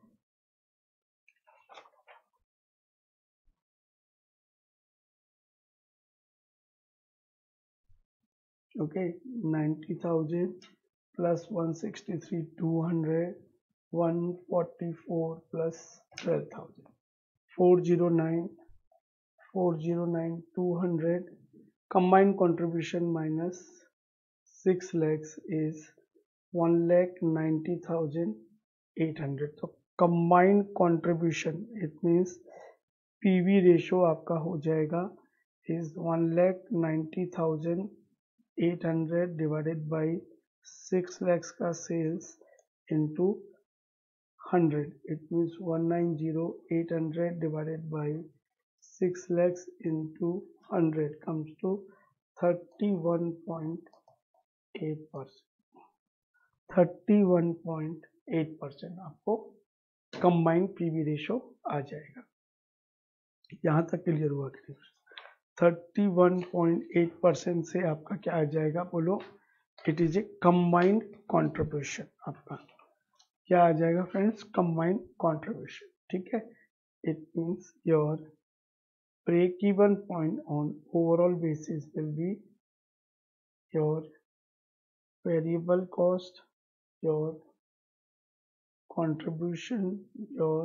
okay. ninety thousand plus one sixty-three, two hundred, one forty-four plus twelve thousand, four oh nine, four oh nine, two hundred. Combined contribution minus six lakhs is one lakh ninety thousand eight hundred. तो combined contribution it means P V ratio आपका हो जाएगा is one lakh ninety thousand eight hundred divided by six lakhs का sales into one hundred. It means one ninety eight hundred divided by six lakhs into one hundred comes to thirty-one point eight percent. thirty-one point eight percent आपको कंबाइंड पीवी रेशो आ जाएगा. यहाँ तक क्लियर हुआ कि thirty-one point eight percent से आपका क्या आ जाएगा बोलो. It is a combined contribution. आपका क्या आ जाएगा फ्रेंड्स? Combined contribution. ठीक है. It means your break even point on overall basis will be your variable cost, your contribution, your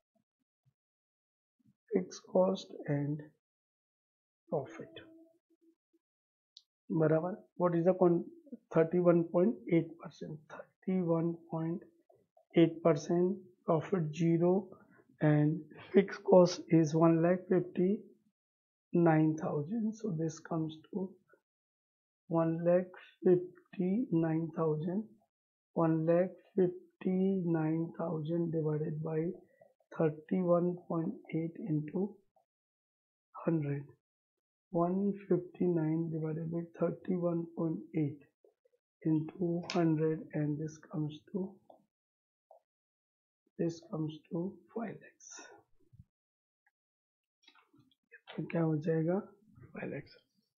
fixed cost and profit. बराबर. What is the thirty-one point eight percent? thirty-one point eight percent profit zero and fixed cost is one lakh fifty-nine thousand. So this comes to one lakh fifty-nine thousand. one lakh fifty-nine thousand divided by thirty-one point eight into one hundred. one fifty-nine divided by thirty-one point eight into one hundred and this comes to this comes to five lakhs. तो क्या हो जाएगा? five lakhs.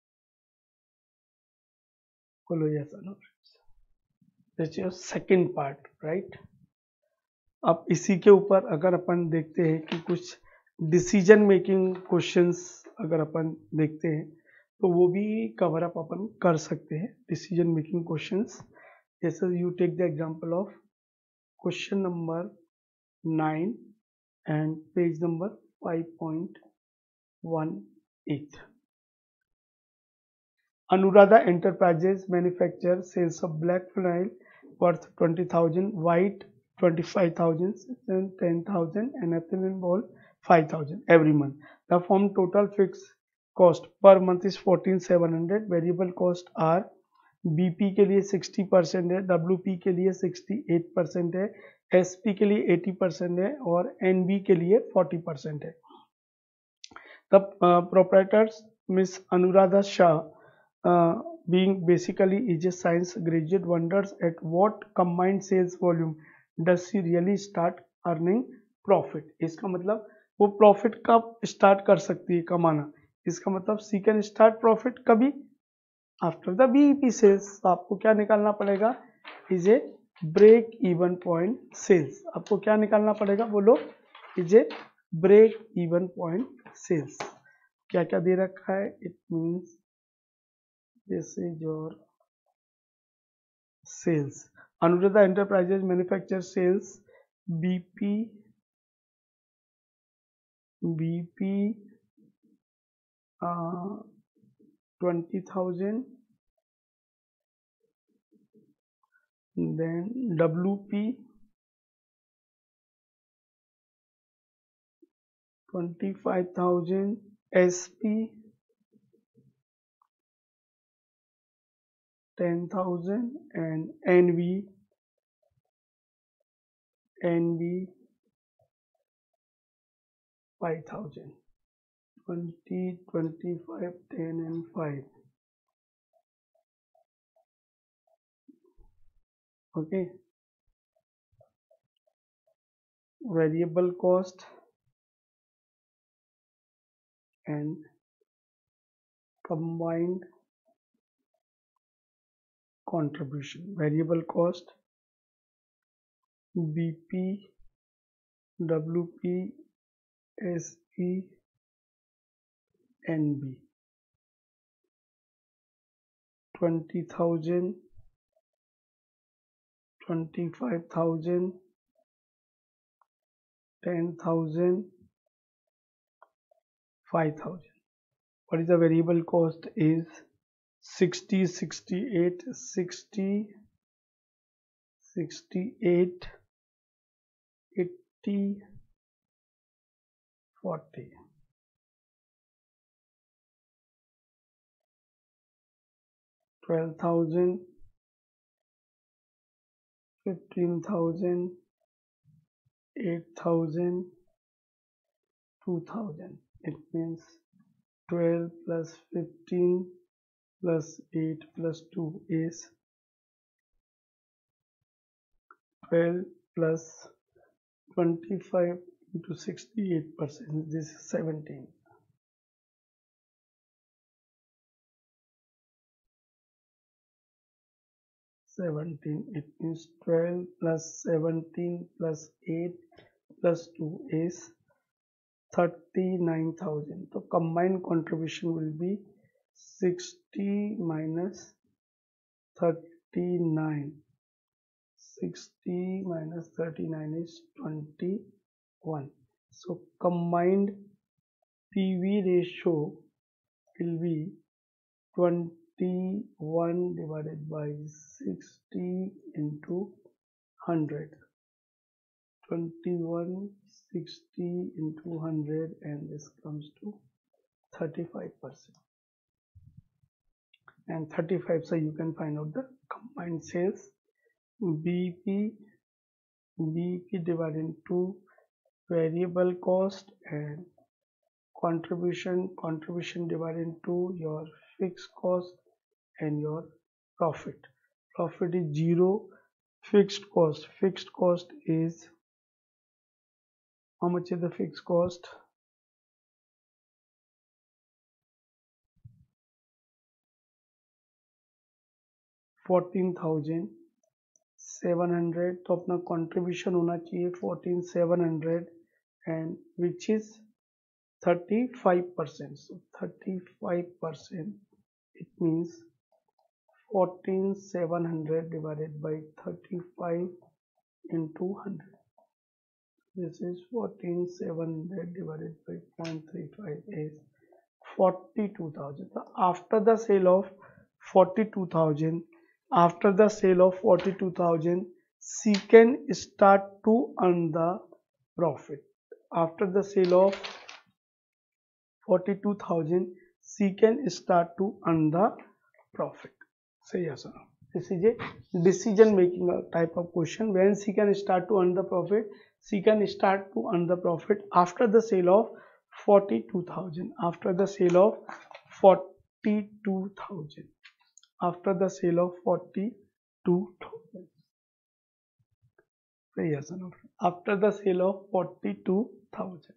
बोलो यस और no. This your second part, right. अब इसी के ऊपर अगर अपन देखते हैं कि कुछ डिसीजन मेकिंग क्वेश्चंस अगर अपन देखते हैं तो वो भी कवर अप अपन कर सकते हैं. डिसीजन मेकिंग क्वेश्चंस जैसे you take the example of question number nine and page number five point one eight. Anuradha Enterprises manufacture sales of black flannel worth twenty thousand, white twenty-five thousand, and ten thousand, and ethylene ball five thousand every month. The firm total fixed cost per month is fourteen thousand seven hundred. Variable cost are B P के लिए sixty percent है, W P के लिए sixty-eight percent है, S P के लिए eighty percent है और N B के लिए forty percent है. The uh, proprietors Miss Anuradha Shah Uh, being basically is a science graduate wonders at what combined sales volume does she really start earning profit. इसका मतलब वो प्रॉफिट कब स्टार्ट कर सकती है कमाना. इसका मतलब सी कैन स्टार्ट प्रॉफिट कभी आफ्टर द बीईपी सेल्स. आपको क्या निकालना पड़ेगा? Is a break even point sales. आपको क्या निकालना पड़ेगा बोलो? Is a break even point sales. क्या क्या दे रखा है? It means this is your sales. Anuradha Enterprises manufacture sales B P B P uh, twenty thousand, then W P twenty-five thousand, S P ten thousand and N V N V five thousand. twenty, twenty-five, ten and five. Okay, variable cost and combined contribution. Variable cost B P, W P, S E, N B. twenty thousand, twenty-five thousand, ten thousand, five thousand. What is the variable cost is sixty, sixty-eight, sixty, sixty-eight, eighty, forty. twelve thousand, fifteen thousand, eight thousand, two thousand. It means twelve plus fifteen plus eight plus two is twelve plus twenty-five into sixty-eight percent. This is seventeen. seventeen. It means twelve plus seventeen plus eight plus two is thirty-nine thousand. So combined contribution will be sixty minus thirty-nine. sixty minus thirty-nine is twenty-one. So combined P V ratio will be twenty-one divided by sixty into one hundred. twenty-one, sixty into one hundred, and this comes to thirty-five percent. And thirty-five, so you can find out the combined sales. B P, B P divided into variable cost and contribution, contribution divided into your fixed cost and your profit. Profit is zero, fixed cost, fixed cost is, how much is the fixed cost? fourteen thousand seven hundred. तो अपना contribution होना चाहिए fourteen thousand seven hundred and which is thirty-five percent. So thirty-five percent, it means fourteen thousand seven hundred divided by thirty-five into one hundred. This is fourteen thousand seven hundred divided by zero point three five is forty-two thousand. So after the sale of forty-two thousand, after the sale of forty-two thousand, she can start to earn the profit. After the sale of forty-two thousand, she can start to earn the profit. Say yes or no. This is a decision making type of question. When she can start to earn the profit, she can start to earn the profit after the sale of forty-two thousand. After the sale of forty-two thousand. After the sale of forty-two thousand. Say yes or no. After the sale of forty-two thousand.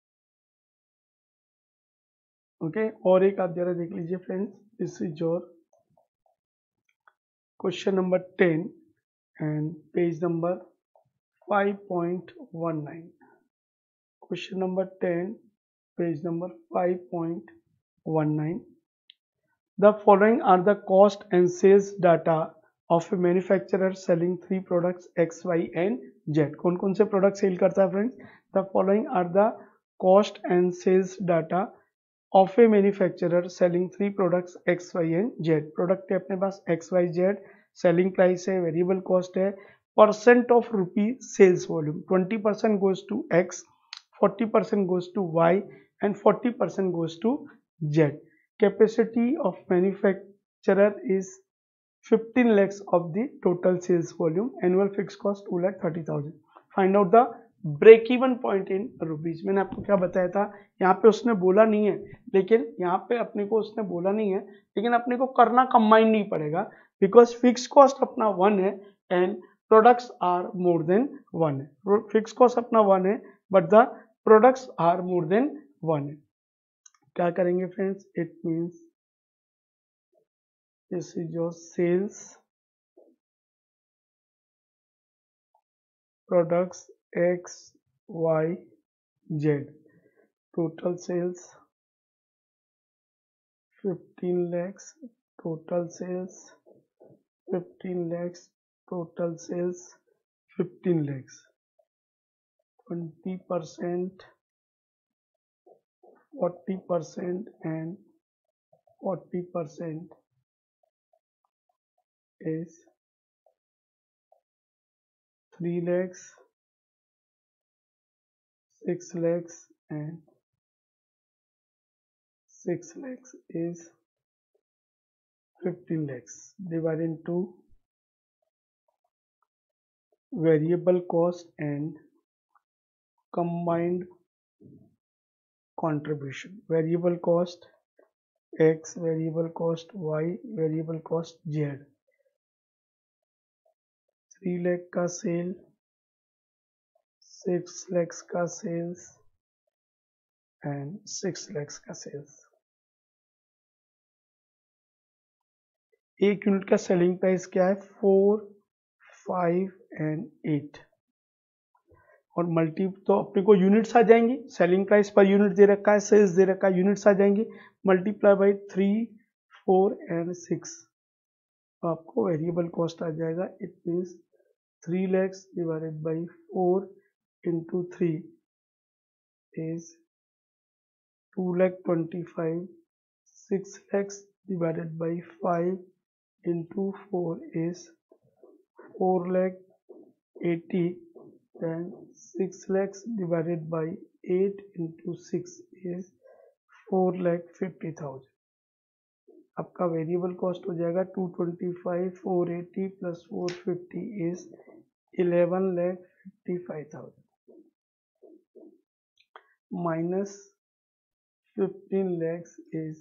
Okay, और एक आप जरा देख लीजिए friends. This is your question number ten and page number five point one nine. Question number ten, page number five point one nine. The following are the cost and sales data of a manufacturer selling three products X, Y and Z. कौन कौन से प्रोडक्ट सेल करता है friends? The following are the cost and sales data of a manufacturer selling three products X, Y and Z. Product है अपने पास X, Y, Z, selling price है, वेरिएबल कॉस्ट है, percent of rupee sales volume, twenty percent goes to X, forty percent goes to Y and forty percent goes to Z. Capacity of manufacturer is fifteen lakhs of the total sales volume. Annual fixed cost two lakh thirty thousand. Find out the break even point in rupees. मैंने आपको क्या बताया था, यहाँ पे उसने बोला नहीं है, लेकिन यहाँ पे अपने को उसने बोला नहीं है, लेकिन अपने को करना कंबाइन नहीं पड़ेगा, बिकॉज फिक्स कॉस्ट अपना वन है and products are more than one है। फिक्स कॉस्ट अपना वन है but the products are more than one है। क्या करेंगे friends, it means this is your sales products X, Y, Z. Total sales fifteen lakhs. Total sales fifteen lakhs. Total sales fifteen lakhs. twenty percent, forty percent and forty percent is three lakhs, six lakhs and six lakhs is fifteen lakhs. Divided into variable cost and combined contribution. Variable cost X, variable cost Y, variable cost Z. Three lakh का सेल, सिक्स लैक्स का सेल्स एंड सिक्स लैक्स का सेल्स। एक यूनिट का सेलिंग प्राइस क्या है, फोर, फाइव एंड एट। और मल्टी तो अपने को यूनिट्स आ जाएंगी, सेलिंग प्राइस पर यूनिट दे रखा है, सेल्स दे रखा है, यूनिट्स आ जाएंगी, multiply by three, four and six, तो आपको वेरिएबल कॉस्ट आ जाएगा। It means three lakhs divided by four into three is two lakh twenty-five. six lakhs divided by five into four is four lakh eighty. Then six lakhs divided by eight into six is four lakh fifty thousand. आपका वेरिएबल कॉस्ट हो जाएगा two twenty five, four eighty plus four fifty is eleven lakh fifty five thousand minus fifteen lakhs is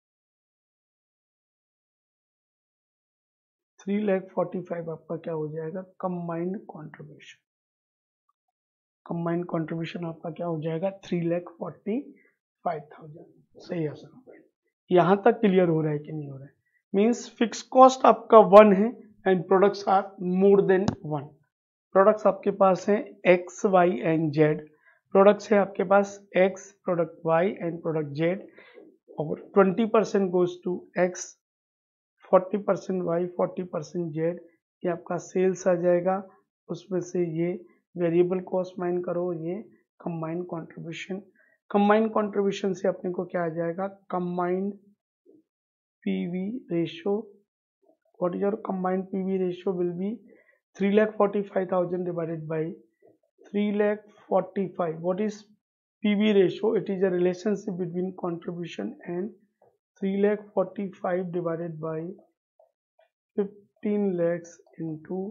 three lakh forty five. आपका क्या हो जाएगा, कंबाइंड कंट्रीब्यूशन। कंबाइंड कंट्रीब्यूशन आपका क्या हो जाएगा, three lakh forty five thousand. सही है सर, यहां तक क्लियर हो रहा है कि नहीं हो रहा है? मींस फिक्स कॉस्ट आपका वन है and products are more than one. Products आपके पास हैं X, Y and Z. Products है आपके पास X, product Y and product Z, और twenty percent goes to X, forty percent Y, forty percent Z. ये आपका सेल्स आ जाएगा, उसमें से ये वेरिएबल कॉस्ट माइन करो, ये कंबाइंड कंट्रीब्यूशन। कंबाइंड कंट्रीब्यूशन से अपने को क्या आ जाएगा, combined PV ratio. What is your combined PV ratio will be three lakh forty five thousand divided by three lakh forty five. What is PV ratio, it is a relationship between contribution and three lakh forty five divided by fifteen lakhs into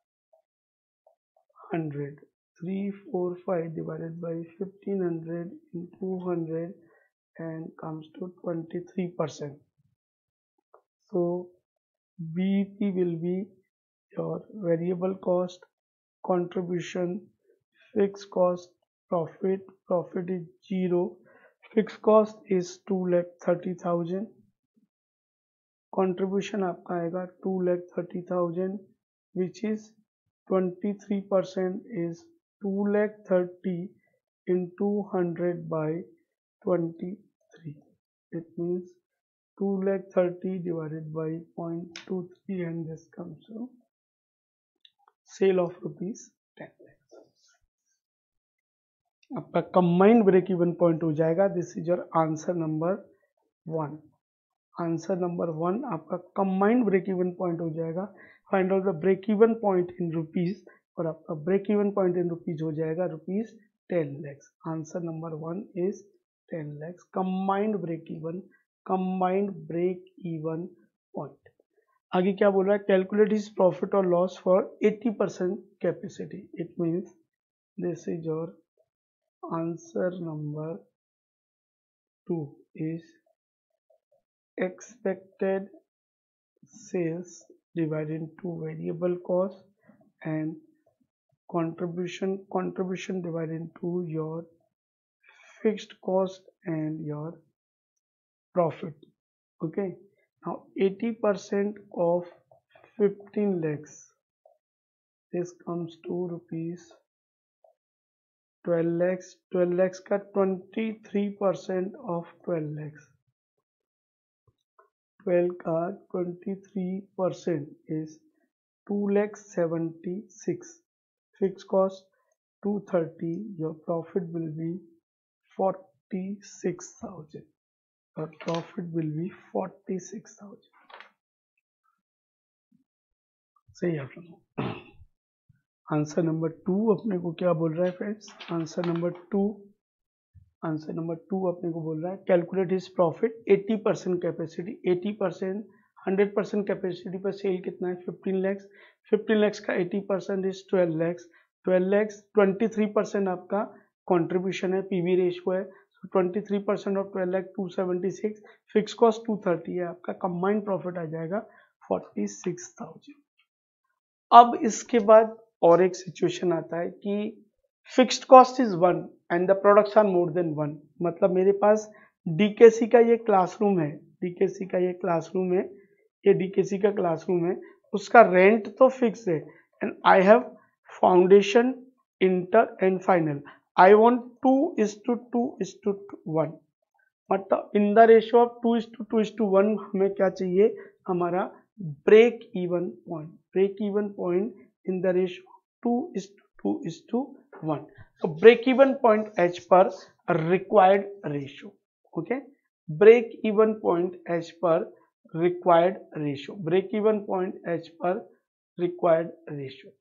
hundred. Three four five divided by fifteen hundred into one hundred and comes to twenty-three percent. So B E P will be your variable cost, contribution, fixed cost, profit. Profit is zero. Fixed cost is two lakh thirty thousand. Contribution आपका आएगा two lakh thirty thousand, which is twenty-three percent is two lakh thirty into one hundred by twenty-three. It means two lakh thirty divided by zero point two three, and this comes to sale of rupees ten lakhs. आपका कंबाइंड ब्रेक इवन पॉइंट हो जाएगा। This is your answer number one. Answer number one आपका कंबाइंड ब्रेक इवन पॉइंट हो जाएगा। Find out the break even point in rupees, और आपका break even point in rupees हो जाएगा rupees ten lakhs. Answer number one is ten lakhs. Combined break even, combined break even point. आगे क्या बोल रहा है, कैलकुलेट हिज प्रॉफिट और loss for eighty percent capacity. It means this is your answer number two is expected sales divided into variable cost and contribution contribution divided into your fixed cost and your profit. Okay, now eighty percent of fifteen lakhs, this comes to rupees twelve lakhs. twelve lakhs का twenty-three percent of twelve lakhs, twelve का twenty-three percent is two lakh seventy-six. Fixed cost two thirty. Your profit will be forty-six thousand. Your profit will be forty-six thousand. सही है अपना आंसर नंबर टू अपने को क्या बोल रहा है friends? Answer number two answer number two अपने को बोल रहा है calculate his profit eighty percent capacity. Eighty percent hundred percent capacity पर सेल कितना है? फिफ्टीन लैक्स. फिफ्टीन लैक्स का eighty percent is twelve lakhs. Twelve lakhs twenty three percent आपका कॉन्ट्रीब्यूशन है, पीवी रेशियो है. Twenty three percent of twelve lakh two seventy six. Fix cost two thirty है. आपका कंबाइंड प्रॉफिट आ जाएगा फोर्टी सिक्स थाउजेंड. अब इसके बाद और एक सिचुएशन आता है कि fixed cost is one and the products are more than one. मतलब मेरे पास डीकेसी का ये क्लासरूम है, डीकेसी का ये क्लासरूम है, ये डीकेसी का क्लासरूम है, उसका रेंट तो फिक्स है and I have foundation, inter and final. I want two is to two is to one. मतलब in the ratio of two is to two is to one हमें क्या चाहिए? हमारा break even point. Break even point in the ratio two is to two is to one. तो break even point as per required ratio. Okay, break even point as per required ratio. Break even point as per required ratio.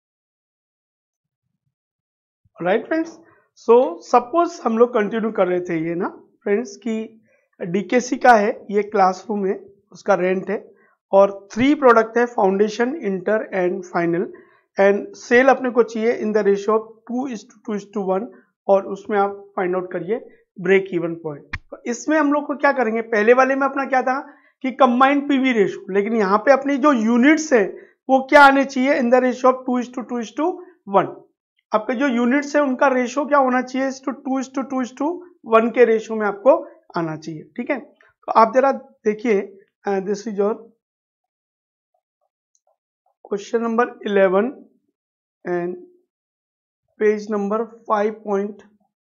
Right friends, so suppose हम लोग कंटिन्यू कर रहे थे ये ना फ्रेंड्स कि डीकेसी का है ये क्लासरूम है, उसका रेंट है और थ्री प्रोडक्ट है, foundation, inter and final. And sale अपने को चाहिए in the ratio of two is to two is to one और उसमें आप फाइंड आउट करिए ब्रेक इवन पॉइंट. तो इसमें हम लोग को क्या करेंगे? पहले वाले में अपना क्या था कि कंबाइंड पीवी रेशियो, लेकिन यहाँ पे अपनी जो यूनिट्स है वो क्या आने चाहिए? In the ratio of two is to two is to one. आपके जो यूनिट्स है उनका रेशियो क्या होना चाहिए? Is to two is to two is to one के रेशियो में आपको आना चाहिए. ठीक है, तो आप जरा देखिए, this is your question number eleven and page number five point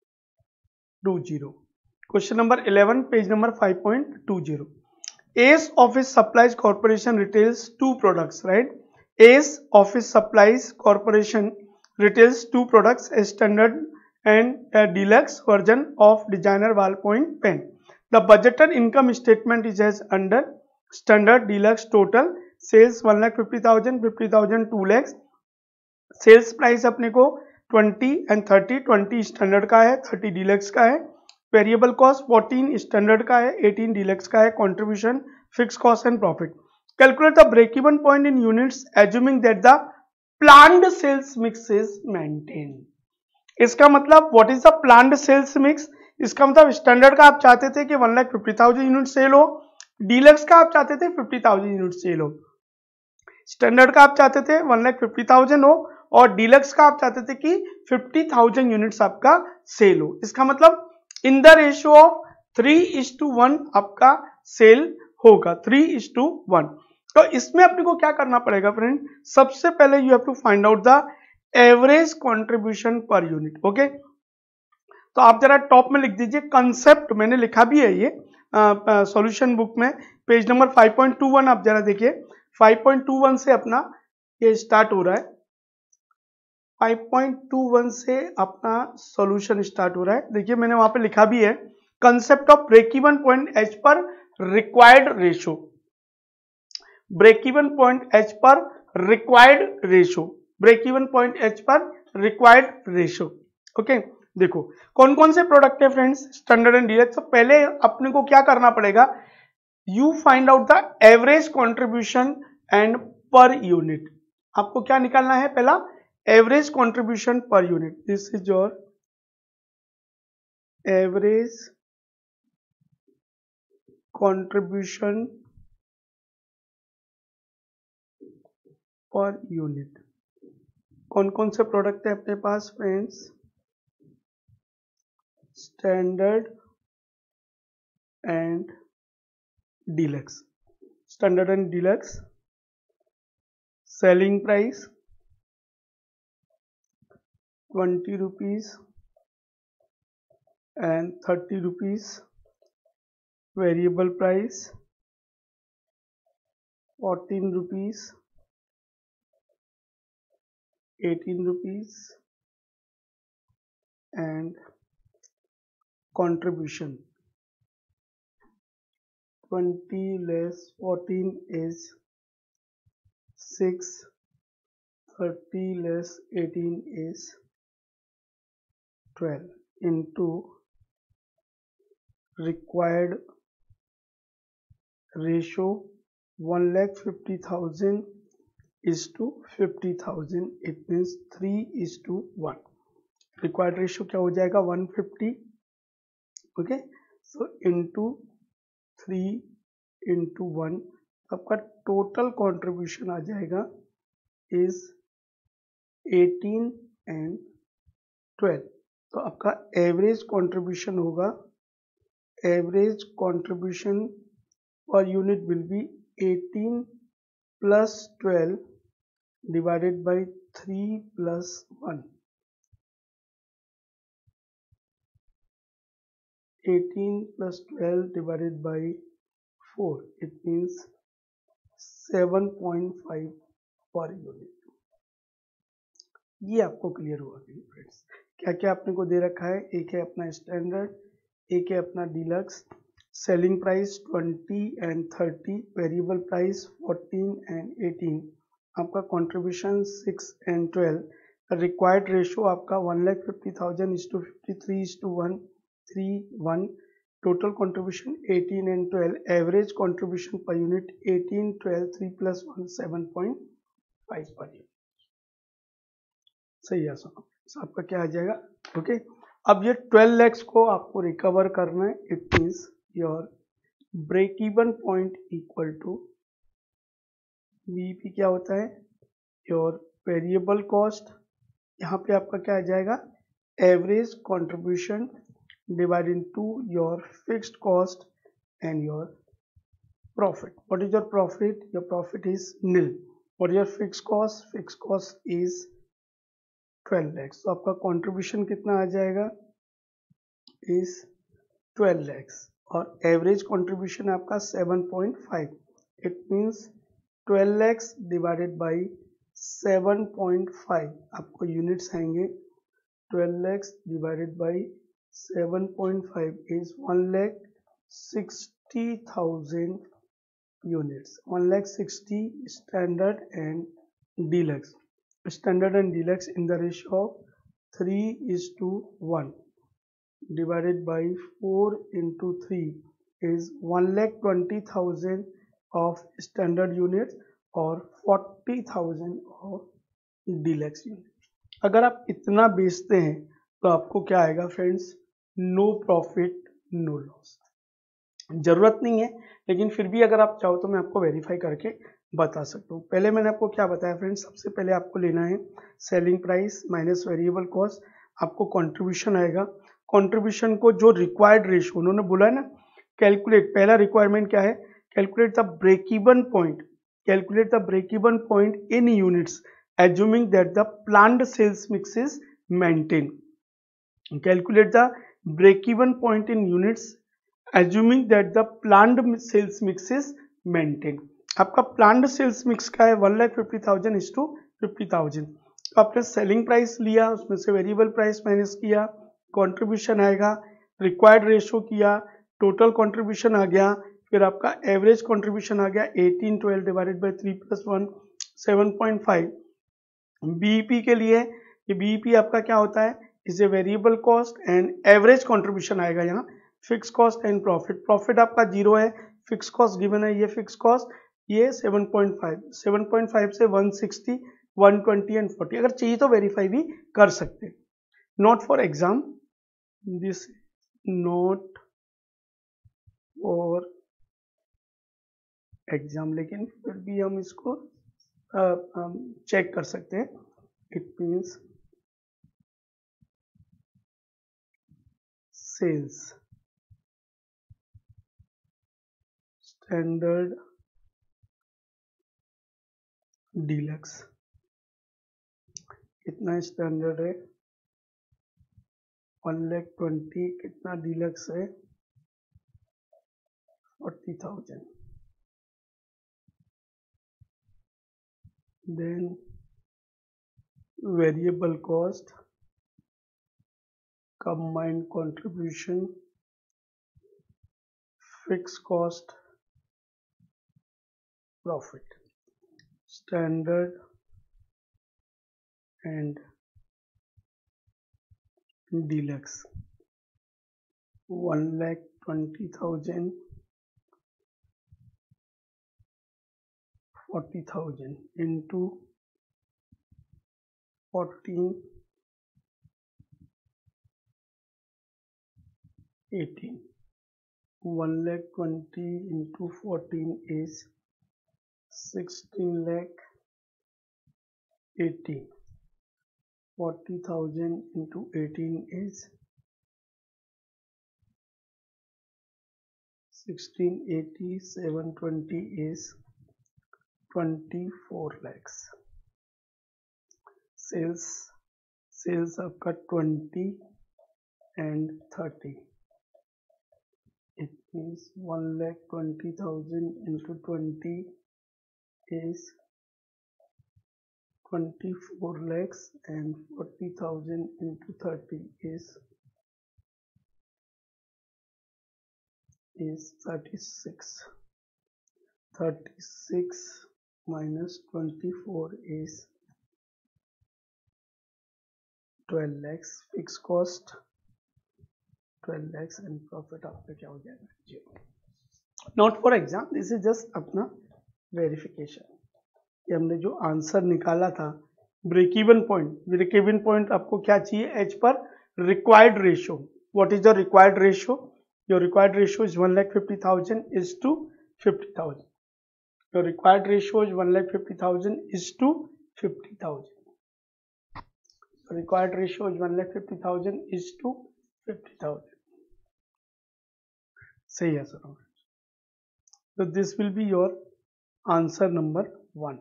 two zero. Question number eleven, page number five point two zero. S office supplies corporation retails two products. Right, S office supplies corporation retails two products, a standard and a deluxe version of designer ballpoint pen. The budgeted income statement is as under: standard, deluxe, total sales one lakh fifty thousand, fifty thousand, two lakhs. Sales price अपने को twenty and thirty. twenty standard का है, thirty deluxe का है. Variable cost fourteen standard का है, eighteen deluxe का है. Contribution, fixed cost and profit. Calculate the break-even point in units, assuming that the planned sales mix is maintain. इसका मतलब what is the planned sales mix? इसका मतलब स्टैंडर्ड का आप चाहते थे कि one lakh fifty thousand unit sale हो, डीलक्स का आप चाहते थे फिफ्टी थाउजेंड यूनिट सेल हो. स्टैंडर्ड का आप चाहते थे वन लाख फिफ्टी थाउजेंड हो और डीलक्स का आप चाहते थे कि फिफ्टी थाउजेंड यूनिट्स आपका सेल हो. इसका मतलब in the ratio of three is to one आपका सेल होगा, थ्री इज टू वन. तो इसमें अपने को क्या करना पड़ेगा फ्रेंड? सबसे पहले you have to find out the average contribution per unit. Okay, तो आप जरा टॉप में लिख दीजिए कंसेप्ट. मैंने लिखा भी है ये सॉल्यूशन बुक में, page number five point two one. आप जरा देखिए फाइव पॉइंट टू वन से अपना ये स्टार्ट हो रहा है. फाइव पॉइंट टू वन से अपना सॉल्यूशन स्टार्ट हो रहा है. देखिए मैंने वहां पे लिखा भी है concept of break even point as per required ratio. Break even point as per required ratio. Break even point as per required ratio. Okay, देखो कौन कौन से प्रोडक्ट है फ्रेंड्स, स्टैंडर्ड एंड डीलक्स. तो पहले अपने को क्या करना पड़ेगा? You find out the average contribution and per unit. आपको क्या निकालना है? पहला average contribution per unit, this is your average contribution per unit. कौन कौन से प्रोडक्ट है अपने पास friends? Standard and deluxe. Standard and deluxe selling price twenty rupees and thirty rupees, variable price fourteen rupees, eighteen rupees and contribution twenty less fourteen is six, thirty less eighteen is twelve into required ratio one lakh fifty thousand is to fifty thousand, it means three is to one। required ratio क्या हो जाएगा? one fifty, okay, so into three into one, आपका टोटल कंट्रीब्यूशन आ जाएगा इज एटीन एंड ट्वेल्व। तो आपका एवरेज कंट्रीब्यूशन होगा, average contribution per unit will be eighteen plus twelve divided by three plus one. eighteen plus twelve divided by four, it means seven point five per unit। ये आपको क्लियर हुआ कि फ्रेंड्स क्या क्या अपने को दे रखा है? एक है अपना स्टैंडर्ड, एक है अपना deluxe, selling price twenty and thirty, variable price fourteen and eighteen, आपका contribution six and twelve, required ratio आपका one lakh fifty thousand is to fifty three is to one three one, total contribution eighteen and twelve, average contribution per unit eighteen, twelve, three plus one, seven point five per unit। सही है सुनो, so, आपका क्या आ जाएगा? Okay okay? अब ये ट्वेल्व लैक्स को आपको रिकवर करना है, it means your break even point equal to BEP क्या होता है? योर वेरिएबल कॉस्ट, यहाँ पे आपका क्या आ जाएगा? Average contribution divided into your fixed cost and your profit। What is your profit? Your profit is nil। What is your fixed cost? Fixed cost is twelve lakhs। तो आपका contribution कितना आ जाएगा? is twelve lakhs और average contribution आपका seven point five। It means twelve lakhs divided by seven point five, आपको units आएंगे twelve lakhs divided by seven point five is one lakh sixty thousand units। one lakh sixty standard and deluxe, standard and deluxe in the ratio of three is to one divided by four into three is one lakh twenty thousand of standard units और forty thousand of deluxe units। अगर आप इतना बेचते हैं तो आपको क्या आएगा friends? No profit no loss. जरूरत नहीं है, लेकिन फिर भी अगर आप चाहो तो मैं आपको वेरीफाई करके बता सकता हूँ। पहले मैंने आपको क्या बताया फ्रेंड्स? सबसे पहले आपको लेना है selling price minus variable cost, आपको कंट्रीब्यूशन आएगा। कंट्रीब्यूशन को जो रिक्वायर्ड रेशियो उन्होंने बोला है ना, कैलकुलेट, पहला रिक्वायरमेंट क्या है? Calculate the break even point, calculate the break even point in units assuming that the planned sales mix is maintain. Calculate the break-even point in units, assuming that the planned sales mix is maintained। आपका planned sales mix का है one lakh fifty thousand is to fifty thousand. तो आपने सेलिंग प्राइस लिया, उसमें से वेरिएबल प्राइस माइनस किया, कंट्रीब्यूशन आएगा, रिक्वायर्ड रेशो किया, टोटल कंट्रीब्यूशन आ गया, फिर आपका एवरेज कंट्रीब्यूशन आ गया eighteen, twelve divided by three plus one, seven point five. BEP के लिए ये बीईपी आपका क्या होता है? Is a variable cost and average contribution आएगा यहाँ, fix cost and profit. Profit आपका जीरो है, फिक्स कॉस्ट गिवन है, ये फिक्स कॉस्ट, ये seven point five, seven point five से one sixty, one twenty and forty, अगर चाहिए तो वेरीफाई भी कर सकते हैं। Not for exam, this not for exam, लेकिन फिर भी हम इसको चेक कर सकते हैं। It means sales standard deluxe, कितना स्टैंडर्ड है, वन लैख ट्वेंटी, कितना डीलक्स है, forty thousand. Then variable cost, combined contribution, fixed cost, profit, standard and deluxe, one lakh twenty thousand, forty thousand into fourteen, eighteen, one lakh twenty into fourteen is sixteen lakh eighty, forty thousand into eighteen is sixteen eighty, seven twenty is twenty-four lakhs। sales sales आपका twenty and thirty, it means one lakh twenty thousand into twenty is twenty-four lakhs, and forty thousand into thirty is is thirty-six. thirty-six minus twenty-four is twelve lakhs, fixed cost twelve lakhs and profit आपका क्या हो जाएगा, zero. Not for exam, this is just अपना वेरिफिकेशन कि हमने जो आंसर निकाला था break even point, break even point आपको क्या चाहिए, as per required ratio. What is the required ratio, your required ratio is one lakh fifty thousand is to fifty thousand, your required ratio is one lakh fifty thousand is to fifty thousand, required ratio is one lakh fifty thousand is to fifty thousand. सही है sir. So this will be your answer number one.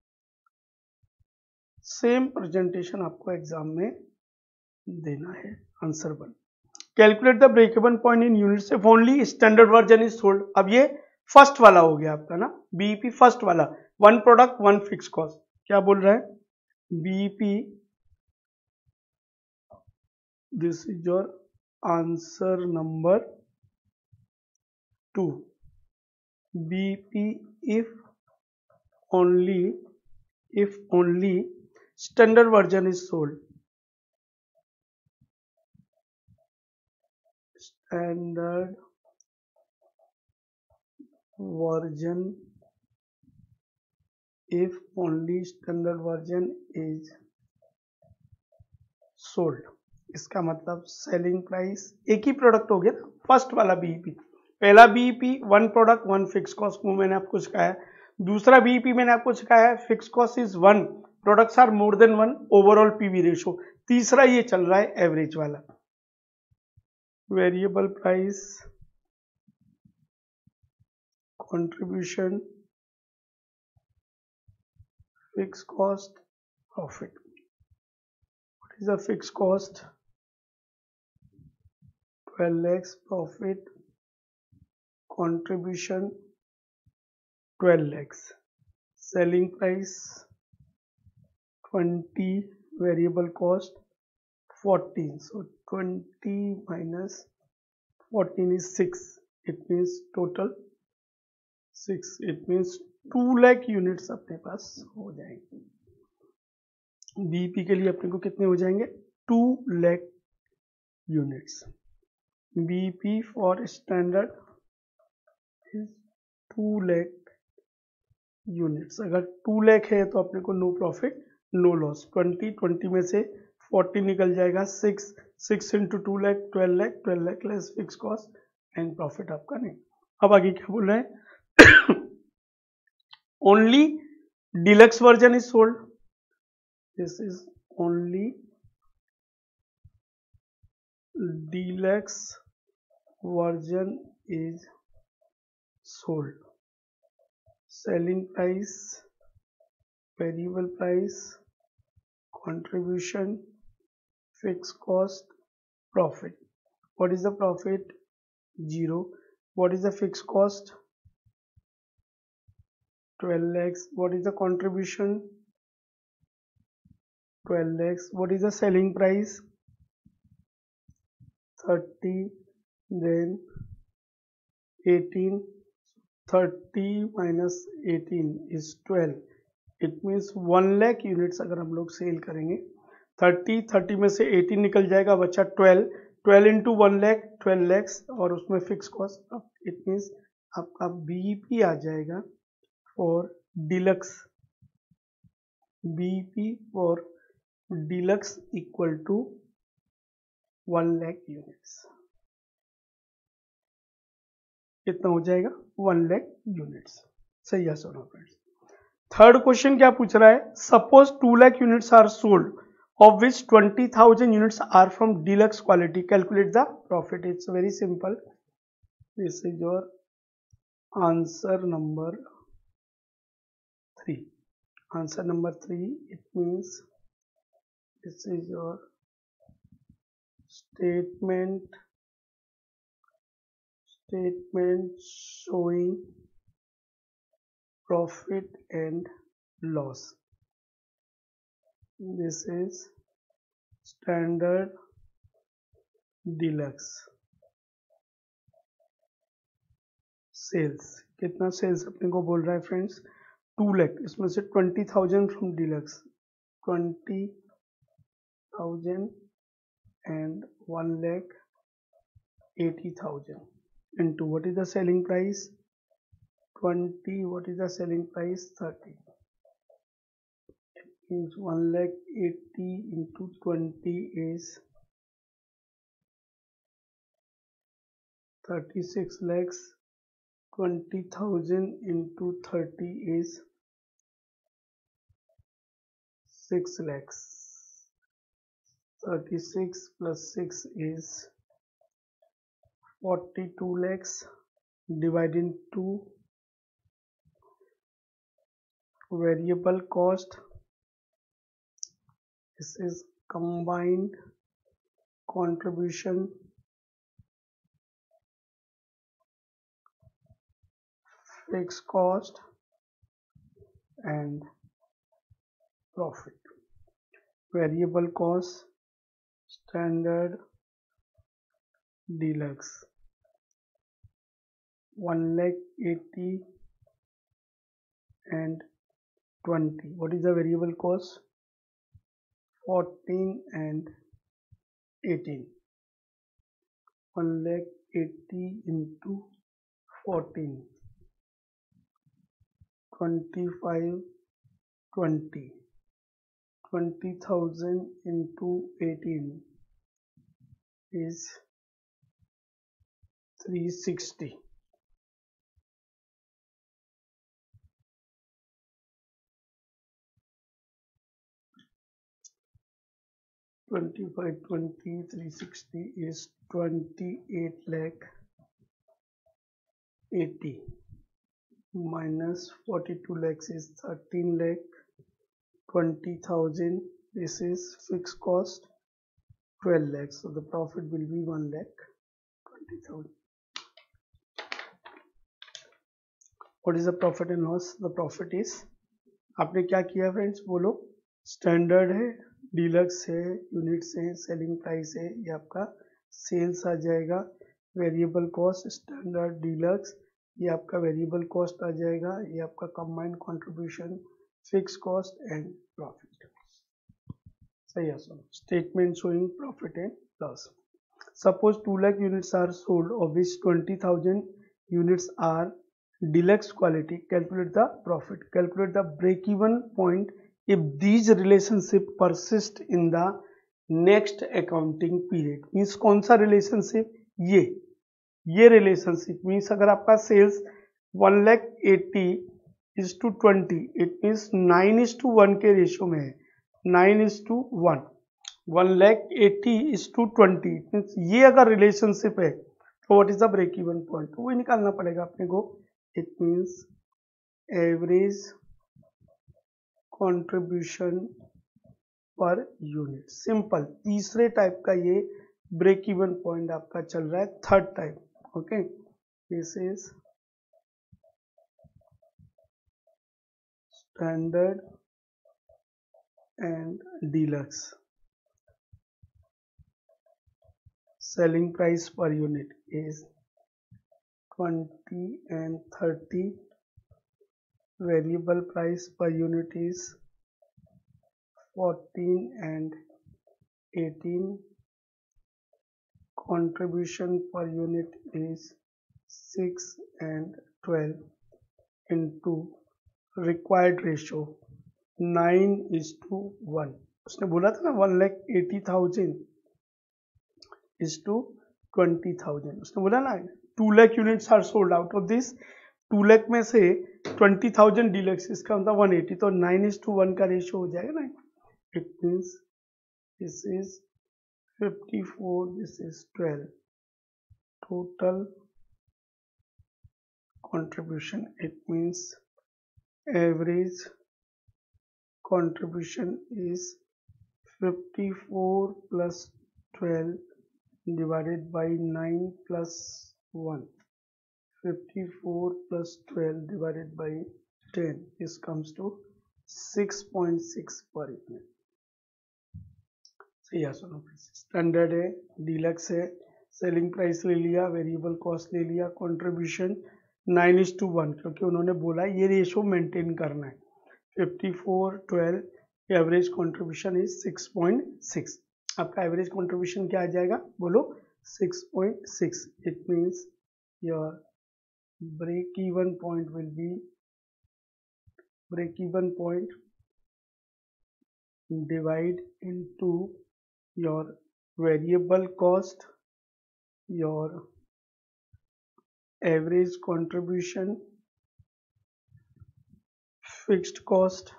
Same presentation आपको एग्जाम में देना है। Answer one, calculate the break even point in units if only standard version is sold. अब ये फर्स्ट वाला हो गया आपका ना, बीईपी फर्स्ट वाला, one product one fix cost. क्या बोल रहा है, BEP, this is your answer number two. B P if only if only standard version is sold, standard version, if only standard version is sold, इसका मतलब सेलिंग प्राइस, एक ही प्रोडक्ट हो गया ना, फर्स्ट वाला बीईपी, पहला BEP one product one fix cost, वो मैंने आपको सिखाया। दूसरा बीईपी मैंने आपको सिखाया है fix cost is one, products are more than one, overall PV ratio. तीसरा ये चल रहा है एवरेज वाला, variable price, contribution, fix cost, profit. What is the fix cost, twelve lakhs, profit, contribution twelve lakhs, selling price twenty, variable cost fourteen, so twenty minus fourteen is six, it means total six, it means two lakh units अपने पास हो जाएंगे। बीईपी के लिए अपने को कितने हो जाएंगे, two lakh units। B P for standard is two lakh units। अगर two lakh है तो अपने को no profit no loss. Twenty twenty में से फोर्टी निकल जाएगा, six six into two lakh twelve lakh twelve lakh less fix cost and profit आपका नहीं। अब आगे क्या बोल रहे हैं? Only deluxe version is sold, this is only deluxe version is sold. Selling price, variable price, contribution, fixed cost, profit. What is the profit? Zero. What is the fixed cost? twelve lakhs. What is the contribution? twelve lakhs. What is the selling price? thirty. Then eighteen. thirty minus eighteen is twelve. It means one lakh units अगर हम लोग सेल करेंगे, थर्टी थर्टी में से एटीन निकल जाएगा, बच्चा twelve, twelve into one lakh twelve lakhs और उसमें फिक्स कॉस्ट। इट मीन्स आपका बीईपी आ जाएगा for deluxe, BEP for deluxe equal to one lakh units. कितना हो जाएगा? One lakh units. सही है सुनो फ्रेंड्स। थर्ड क्वेश्चन क्या पूछ रहा है? Suppose two lakh units are sold of which twenty thousand units are from deluxe quality, calculate the profit. It's very simple, this is your answer number three. Answer number three, it means this is your statement statement showing profit and loss. This is standard deluxe sales. कितना सेल्स अपने को बोल रहा है फ्रेंड्स? टू लाख, इसमें से twenty thousand from deluxe, twenty thousand and one lakh eighty thousand into what is the selling price? twenty. What is the selling price? thirty. It means one lakh eighty into twenty is thirty-six lakhs. twenty thousand into thirty is six lakhs. thirty-six plus six is forty-two lakhs, divided into variable cost. This is combined contribution, fixed cost and profit. Variable cost, standard deluxe, one lakh eighty and twenty. What is the variable cost? fourteen and eighteen. one lakh eighty into fourteen, twenty-five, twenty. twenty thousand into eighteen is three sixty. twenty-five, twenty, three sixty is twenty-eight lakh eighty minus forty-two lakhs is thirteen lakh twenty thousand. This is fixed cost twelve lakhs, so the profit will be one lakh twenty thousand. What is the profit and loss? The profit is, आपने क्या किया फ्रेंड्स बोलो? स्टैंडर्ड है, डीलक्स है, यूनिट्स है, सेलिंग प्राइस है, ये आपका सेल्स आ जाएगा। वेरिएबल कॉस्ट स्टैंडर्ड डीलक्स, ये आपका वेरिएबल कॉस्ट आ जाएगा। ये आपका combined contribution, fix cost and profit. सही है sir. Statement showing profit and loss. Suppose two lakh units are sold of which twenty thousand units are deluxe quality, calculate the profit, calculate the break even point if these relationship persist in the next accounting period. Means कौन सा रिलेशनशिप, ये ये रिलेशनशिप मीन्स अगर आपका sales one lakh eighty is to twenty, it means nine is to one के रेशियो में है, nine is to one, one lakh eighty is to twenty, means ये अगर रिलेशनशिप है तो what is the break even point, तो वही निकालना पड़ेगा अपने को. It means average contribution per unit. Simple. तीसरे टाइप का ये ब्रेक इवन पॉइंट आपका चल रहा है, third type. Okay, this is standard and deluxe. selling price per unit is twenty and thirty, variable price per unit is fourteen and eighteen, contribution per unit is six and twelve into required ratio nine is to one. उसने बोला था ना one lakh eighty thousand is to twenty thousand. उसने बोला ना two lakh units are sold, out of this two lakh में से ट्वेंटी थाउजेंड डीलक्स, इसका मतलब वन एटी, तो नाइन इज टू वन का रेशियो हो जाएगा ना. It means this is fifty four, this is twelve, total contribution. It means average contribution is fifty-four plus twelve divided by nine plus one. fifty-four plus twelve divided by ten. This comes to six point six per unit. सही है. सुनो, स्टैंडर्ड है, डीलक्स है, सेलिंग प्राइस ले लिया, वेरिएबल कॉस्ट ले लिया, contribution nine is to one, क्योंकि उन्होंने बोला ये रेशो मेंटेन करना है. Fifty four twelve, average contribution is six point six. आपका एवरेज कंट्रीब्यूशन क्या आ जाएगा, बोलो, six point six. It means your break even point will be, break even point divide into your variable cost, your average contribution, fixed cost,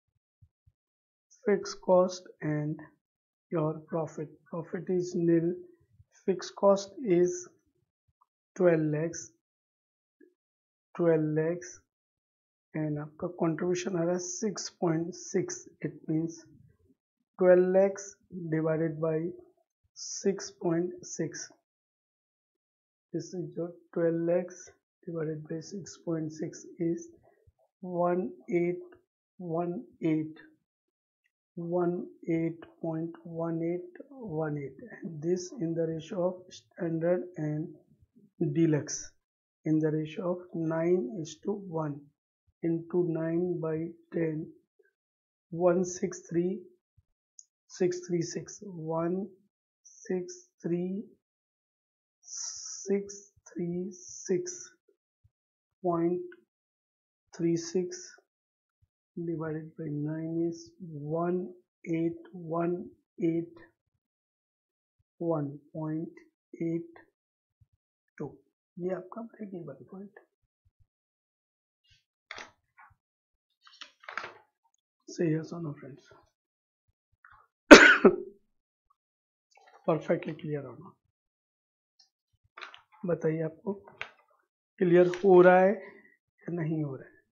fixed cost and your profit. Profit is nil, fixed cost is twelve lakhs, twelve lakhs and आपका contribution आ रहा है six point six. It means twelve lakhs divided by six point six. This is your twelve lakhs divided by six point six is one eight one eight one eight point one eight one eight, and this in the ratio of standard and deluxe in the ratio of nine is to one into nine by ten, one six three six three six, one six three six three six point three six divided by nine is one eight one eight one point eight two. ये आपका ब्रेक इवन पॉइंट. सही है. सुनो फ्रेंड्स, परफेक्टली क्लियर होना. बताइए आपको क्लियर हो रहा है या नहीं हो रहा है.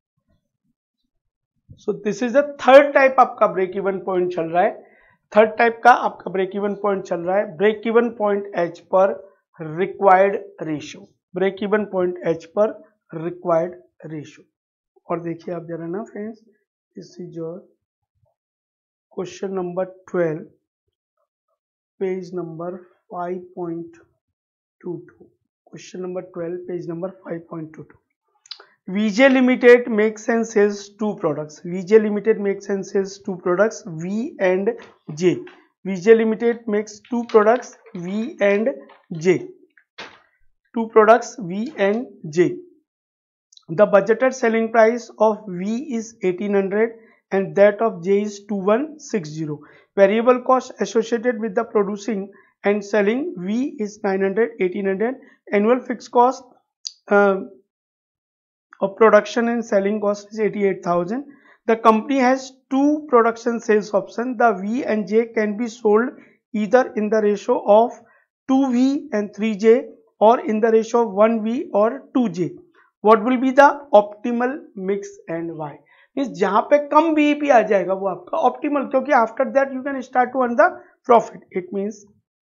So this is the third type आपका ब्रेक इवन पॉइंट चल रहा है. थर्ड टाइप का आपका ब्रेक इवन पॉइंट चल रहा है, break even point as per required ratio. Break even point as per required ratio. और देखिए आप जरा ना friends, this is your question number twelve, page number five point two two. Question number twelve, page number five point two two. V J Limited makes and sells two products. V J Limited makes and sells two products, V and J. V J Limited makes two products, V and J. Two products, V and J. The budgeted selling price of V is eighteen hundred and that of J is two one six zero. Variable cost associated with the producing and selling V is nine hundred, eighteen hundred. Annual fixed cost uh, of production and selling cost is eighty-eight thousand. The company has two production sales options. The V and J can be sold either in the ratio of two V and three J or in the ratio of one V or two J. What will be the optimal mix and why? मीन्स जहां पे कम बीईपी आ जाएगा वो आपका ऑप्टिमल, क्योंकि after that you can start to earn the profit. It means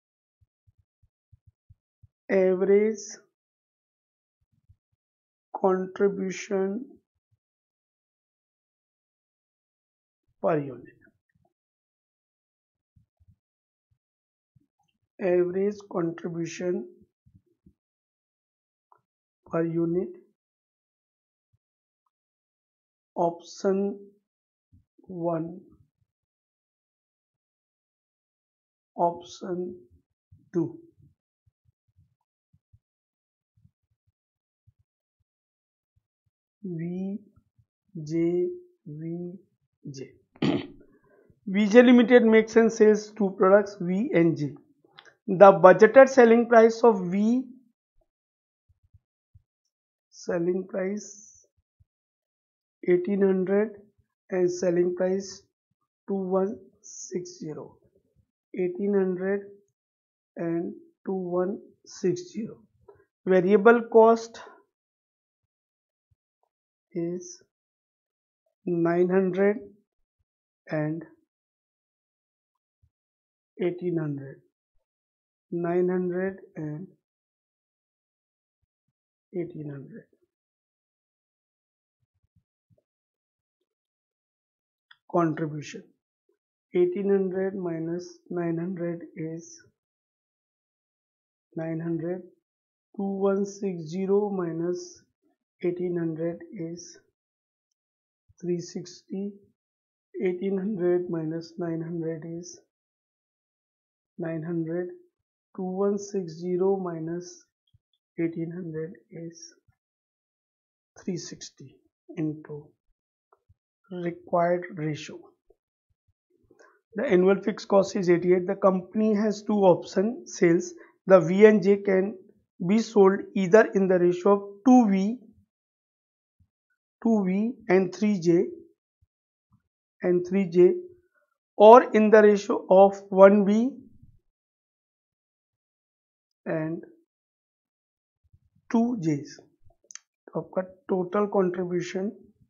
average contribution per unit. Average contribution per unit. Option one. Option two. V J V J. V J Limited makes and sells two products V and J. The budgeted selling price of V selling price eighteen hundred and selling price two one six zero. eighteen hundred and two one six zero. Variable cost is nine hundred and eighteen hundred. nine hundred and eighteen hundred. Contribution eighteen hundred minus nine hundred is nine hundred. two one six zero minus eighteen hundred is three sixty. eighteen hundred minus nine hundred is nine hundred. two one six zero minus eighteen hundred is three sixty into required ratio. The annual fixed cost is eighty-eight. The company has two option sales. The V and J can be sold either in the ratio of two V two V and three J and three J or in the ratio of one V and two J's. तो आपका total contribution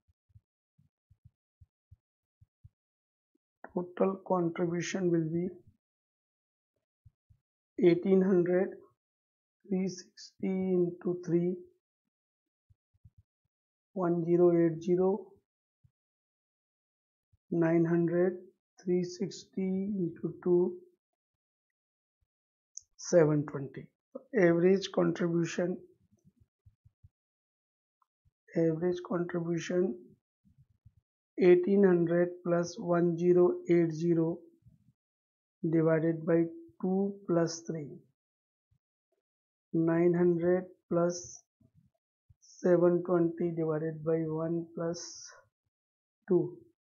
total contribution will be eighteen hundred. three sixty into three, one thousand eighty. nine hundred. three sixty into two, seven twenty. Average contribution average contribution eighteen hundred plus one thousand eighty divided by two plus three. nine hundred plus seven twenty divided by one plus two.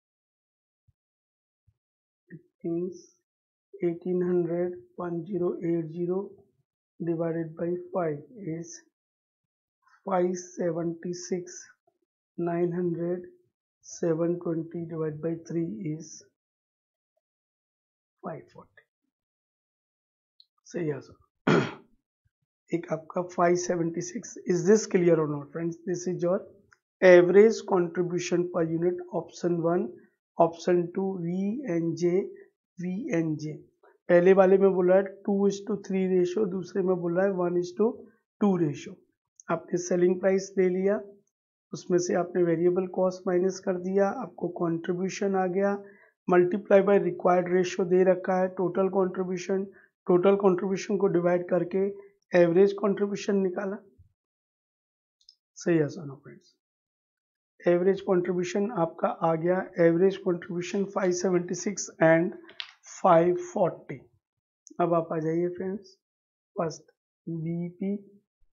It means eighteen hundred, one thousand eighty divided by five is five seventy-six. nine hundred, seven twenty divided by three is five forty. सही आंसर एक आपका five seventy-six. Is this clear or not, friends? This is your average contribution per unit. Option one, option two, V and J, V and J. पहले वाले में बोला है two is to three ratio, दूसरे में बोला है one is to two ratio. आपने सेलिंग प्राइस ले लिया, उसमें से आपने वेरिएबल कॉस्ट माइनस कर दिया, आपको कंट्रीब्यूशन आ गया, मल्टीप्लाई बाय रिक्वायर्ड रेशियो दे रखा है, टोटल कंट्रीब्यूशन. टोटल कंट्रीब्यूशन को डिवाइड करके एवरेज कंट्रीब्यूशन निकाला. सही है सोनो फ्रेंड्स. एवरेज कंट्रीब्यूशन आपका आ गया. Average contribution five seventy-six and five forty. अब आप आ जाइए friends. First BP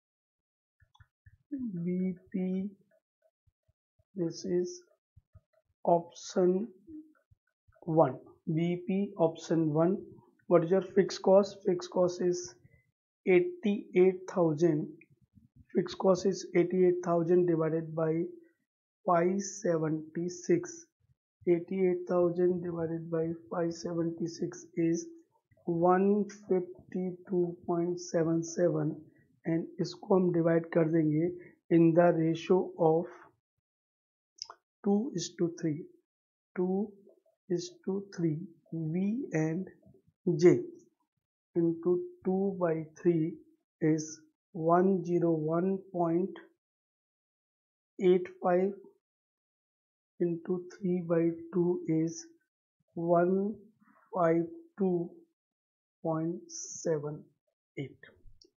BP this is option one, B E P option one. What is your fixed cost? Fixed cost is eighty-eight thousand. Fixed cost is eighty-eight thousand divided by five seventy-six. eighty-eight thousand divided by five seventy-six is one fifty-two point seven seven, and इसको हम डिवाइड कर देंगे in the ratio of two is to three. Two is to three, V and J into two by three is one hundred one point eight five into three by two is one fifty-two point seven eight.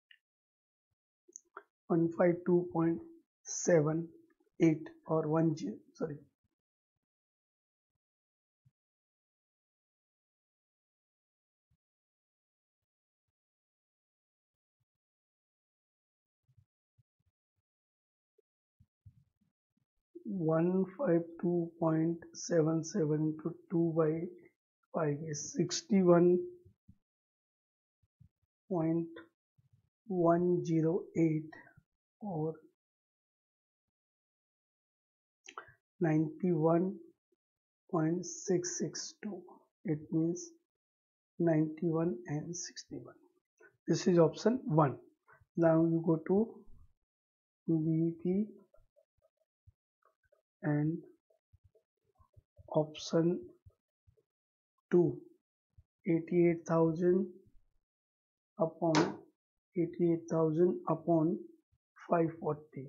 one fifty-two point seven eight or one zero, sorry. one fifty-two point seven seven to two by five is sixty-one point one zero eight or ninety-one point six six two. It means ninety-one and sixty-one. This is option one. Now you go to B E P and option two, eighty-eight thousand upon eighty-eight thousand upon five forty.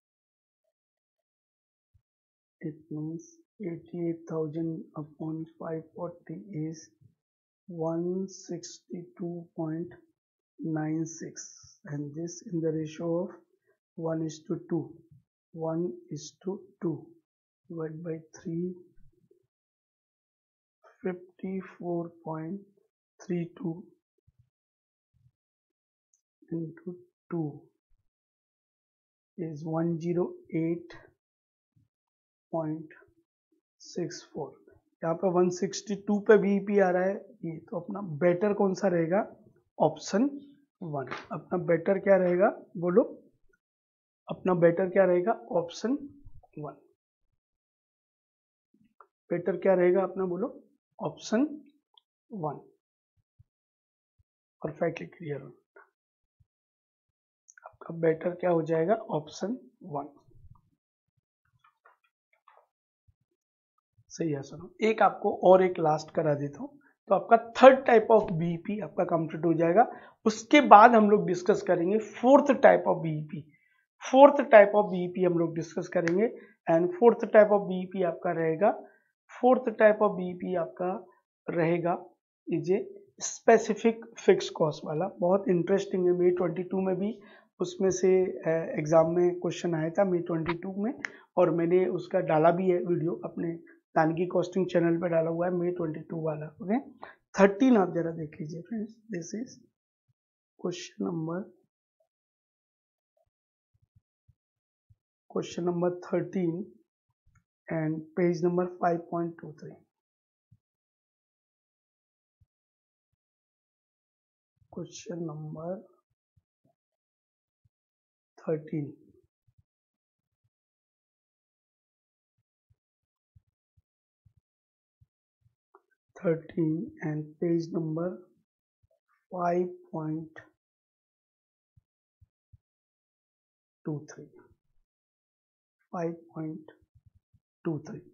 It means eighty-eight thousand upon five forty is one sixty-two point nine six, and this in the ratio of one is to two. one is to two divided by three, fifty-four point three two into two is one hundred eight point six four. यहाँ पे one sixty-two पे B E P आ रहा है ये, तो अपना बेटर कौन सा रहेगा? Option one. अपना बेटर क्या रहेगा बोलो? अपना बेटर क्या रहेगा? Option one. बेटर क्या रहेगा अपना बोलो? Option one. परफेक्टली क्लियर हो. आपका बेटर क्या हो जाएगा? Option one. सही है. सुनो, एक आपको और एक लास्ट करा देता हूं, तो आपका थर्ड टाइप ऑफ बीईपी आपका कंप्लीट हो जाएगा. उसके बाद हम लोग डिस्कस करेंगे fourth type of BEP. Fourth type of BEP हम लोग डिस्कस करेंगे. And fourth type of BEP आपका रहेगा फोर्थ टाइप ऑफ बीईपी आपका रहेगा is a specific fix cost वाला. बहुत इंटरेस्टिंग है. मे ट्वेंटी टू में भी उसमें से एग्जाम में क्वेश्चन आया था मे ट्वेंटी टू में, और मैंने उसका डाला भी है वीडियो अपने दानगी कॉस्टिंग चैनल पे डाला हुआ है मे ट्वेंटी टू वाला. ओके, थर्टीन आप जरा देख लीजिए friends. This is question number question number thirteen and page number five point two three. Question number thirteen. thirteen and page number five point two three. five point two three.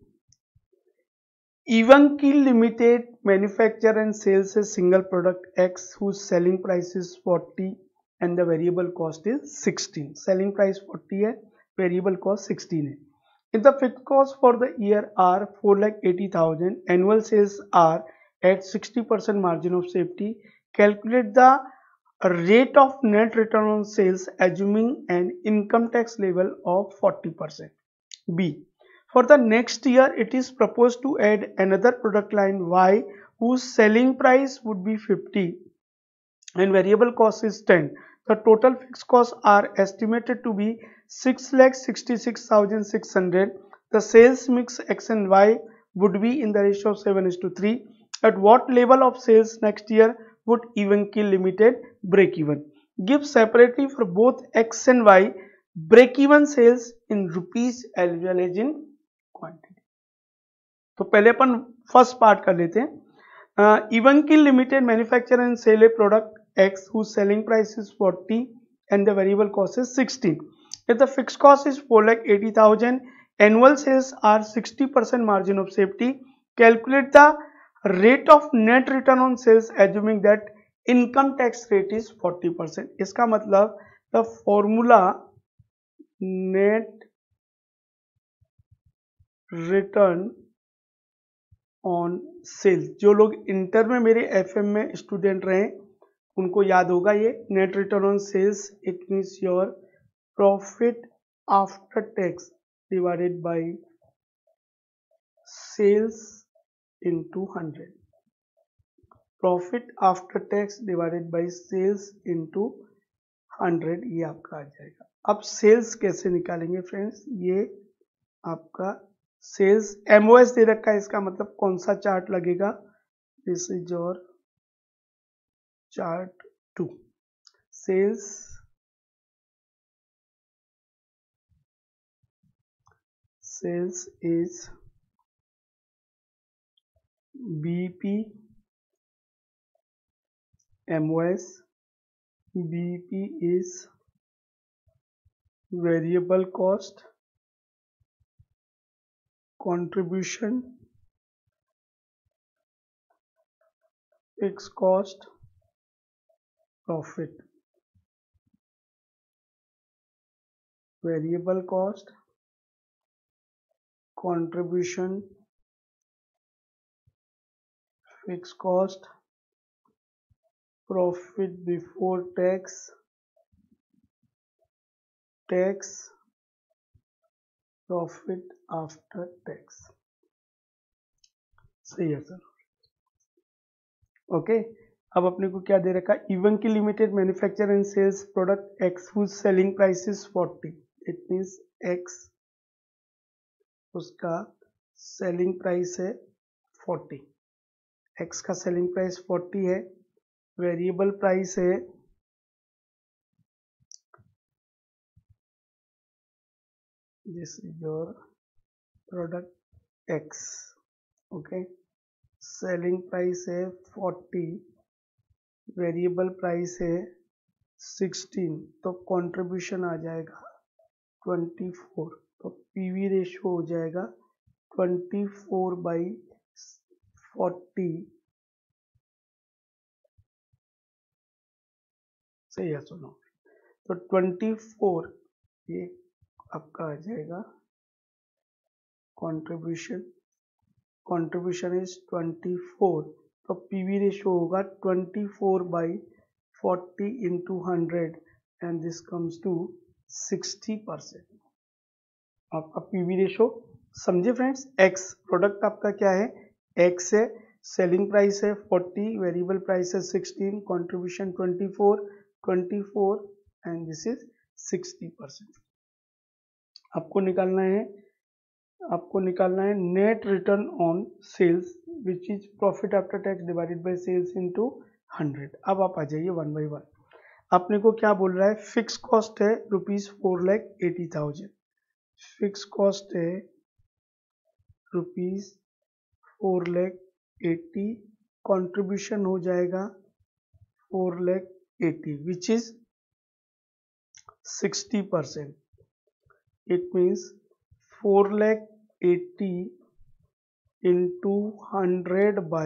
Evankeel Limited manufacture and sells a single product X whose selling price is forty and the variable cost is sixteen. Selling price forty है, variable cost sixteen है. If the fixed costs for the year are four lakh eighty thousand, annual sales are at sixty percent margin of safety, calculate the rate of net return on sales assuming an income tax level of forty percent. B. For the next year, it is proposed to add another product line Y whose selling price would be fifty and variable cost is ten. The total fixed costs are estimated to be six lakh sixty-six thousand six hundred. the sales mix X and Y would be in the ratio of seven is to three. At what level of sales next year would Evenkill Limited break even? Give separately for both X and Y break even sales in rupees as well as in quantity. तो पहले अपन फर्स्ट पार्ट कर लेते हैं. uh, Evenkill Limited manufacture and sell a product X whose selling price is forty and the variable cost is sixteen. If the fixed cost is four lakh eighty thousand, annual sales are sixty percent margin of safety. Calculate the rate of net return on sales assuming that income tax rate is forty percent. इसका मतलब the formula net return on sales, जो लोग इंटर में मेरे एफएम में स्टूडेंट रहे उनको याद होगा ये net return on sales. It means your profit after tax divided by sales into hundred. Profit after tax divided by sales into hundred, ये आपका आ जाएगा. अब सेल्स कैसे निकालेंगे फ्रेंड्स? ये आपका सेल्स एमओएस दे रखा है, इसका मतलब कौन सा चार्ट लगेगा? This is your chart two. Sales sales is BP MOS. BP is variable cost, contribution, fixed cost, profit. Variable cost, contribution, fixed cost, profit before tax, tax, profit after tax. सही है सर. ओके, अब अपने को क्या दे रखा है? Evenkill Limited manufacture and sales product X whose selling price is forty. It means X उसका सेलिंग प्राइस है forty. X का सेलिंग प्राइस forty है. वेरिएबल प्राइस है this is your product X. okay, selling price है forty, वेरिएबल प्राइस है sixteen, तो कंट्रीब्यूशन आ जाएगा twenty-four. तो पीवी रेशियो हो जाएगा twenty-four by forty. सही है, सुनो. तो twenty-four ये आपका आ जाएगा कंट्रीब्यूशन. कंट्रीब्यूशन इज twenty-four, तो पीवी रेशियो होगा twenty-four by forty into one hundred and this comes to sixty percent. आपका पीवी रेशियो समझे फ्रेंड्स? एक्स प्रोडक्ट आपका क्या है? एक्स है. सेलिंग प्राइस है forty, वेरिएबल प्राइस है sixteen, contribution twenty-four, twenty-four and this is sixty percent. आपको निकालना है आपको निकालना है net return on sales which is profit after tax divided by sales into hundred. अब आप आ जाइए वन बाय वन. अपने को क्या बोल रहा है? फिक्स कॉस्ट है rupees four lakh eighty thousand. Fix cost है rupees four lakh eighty. Contribution हो जाएगा four lakh eighty which is sixty percent. It means four lakh eighty into hundred by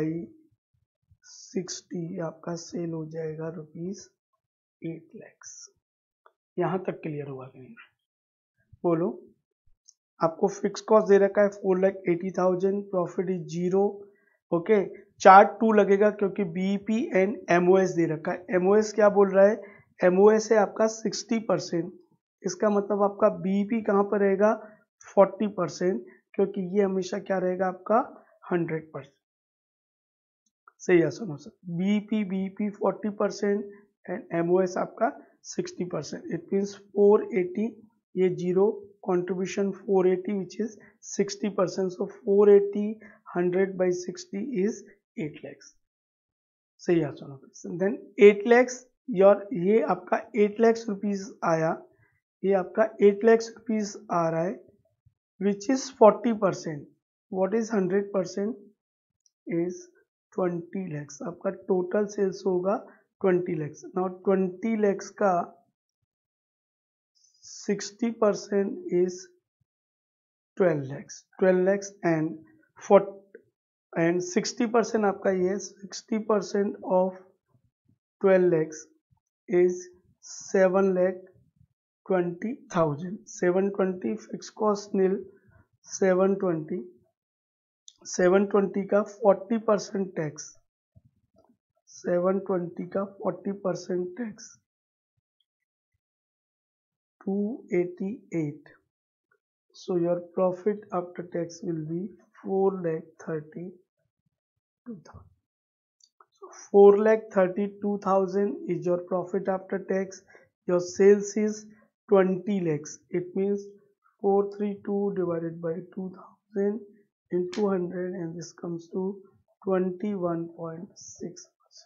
sixty आपका सेल हो जाएगा रुपीज एट लैक्स. यहां तक क्लियर हुआ कि नहीं? बोलो. आपको फिक्स कॉस्ट दे रखा है four lakh eighty thousand. Profit is zero. Okay, chart two लगेगा क्योंकि बीईपी एंड एमओएस दे रखा है. एमओएस क्या बोल रहा है? एमओएस है आपका सिक्सटी परसेंट. इसका मतलब आपका बीईपी कहाँ पर रहेगा? forty percent, क्योंकि ये हमेशा क्या रहेगा आपका हंड्रेड परसेंट. सही है, सुनो sir. BEP BEP forty percent and MOS आपका sixty percent. It means four eighty, ये zero contribution four eighty, which is sixty percent. So four eighty one hundred by sixty is eight lakhs. सही है सुनो. Then eight lakhs, your ये आपका eight lakhs rupees आया, ये आपका eight lakhs rupees आ रहा है, which is forty percent. What is one hundred percent? Is twenty lakhs. आपका total sales होगा twenty lakhs. Now twenty lakhs का sixty percent is twelve lakhs. twelve lakhs and forty and sixty percent आपका ये sixty percent of twelve lakhs is seven lakh twenty thousand. seven twenty fixed cost nil, seven twenty, seven twenty का forty percent tax, seven twenty का forty percent tax, two eighty-eight. So your profit after tax will be four lakh thirty-two thousand. So four lakh thirty-two thousand is your profit after tax. Your sales is twenty lakhs. It means four hundred thirty-two divided by two thousand into one hundred, and this comes to twenty-one point six percent.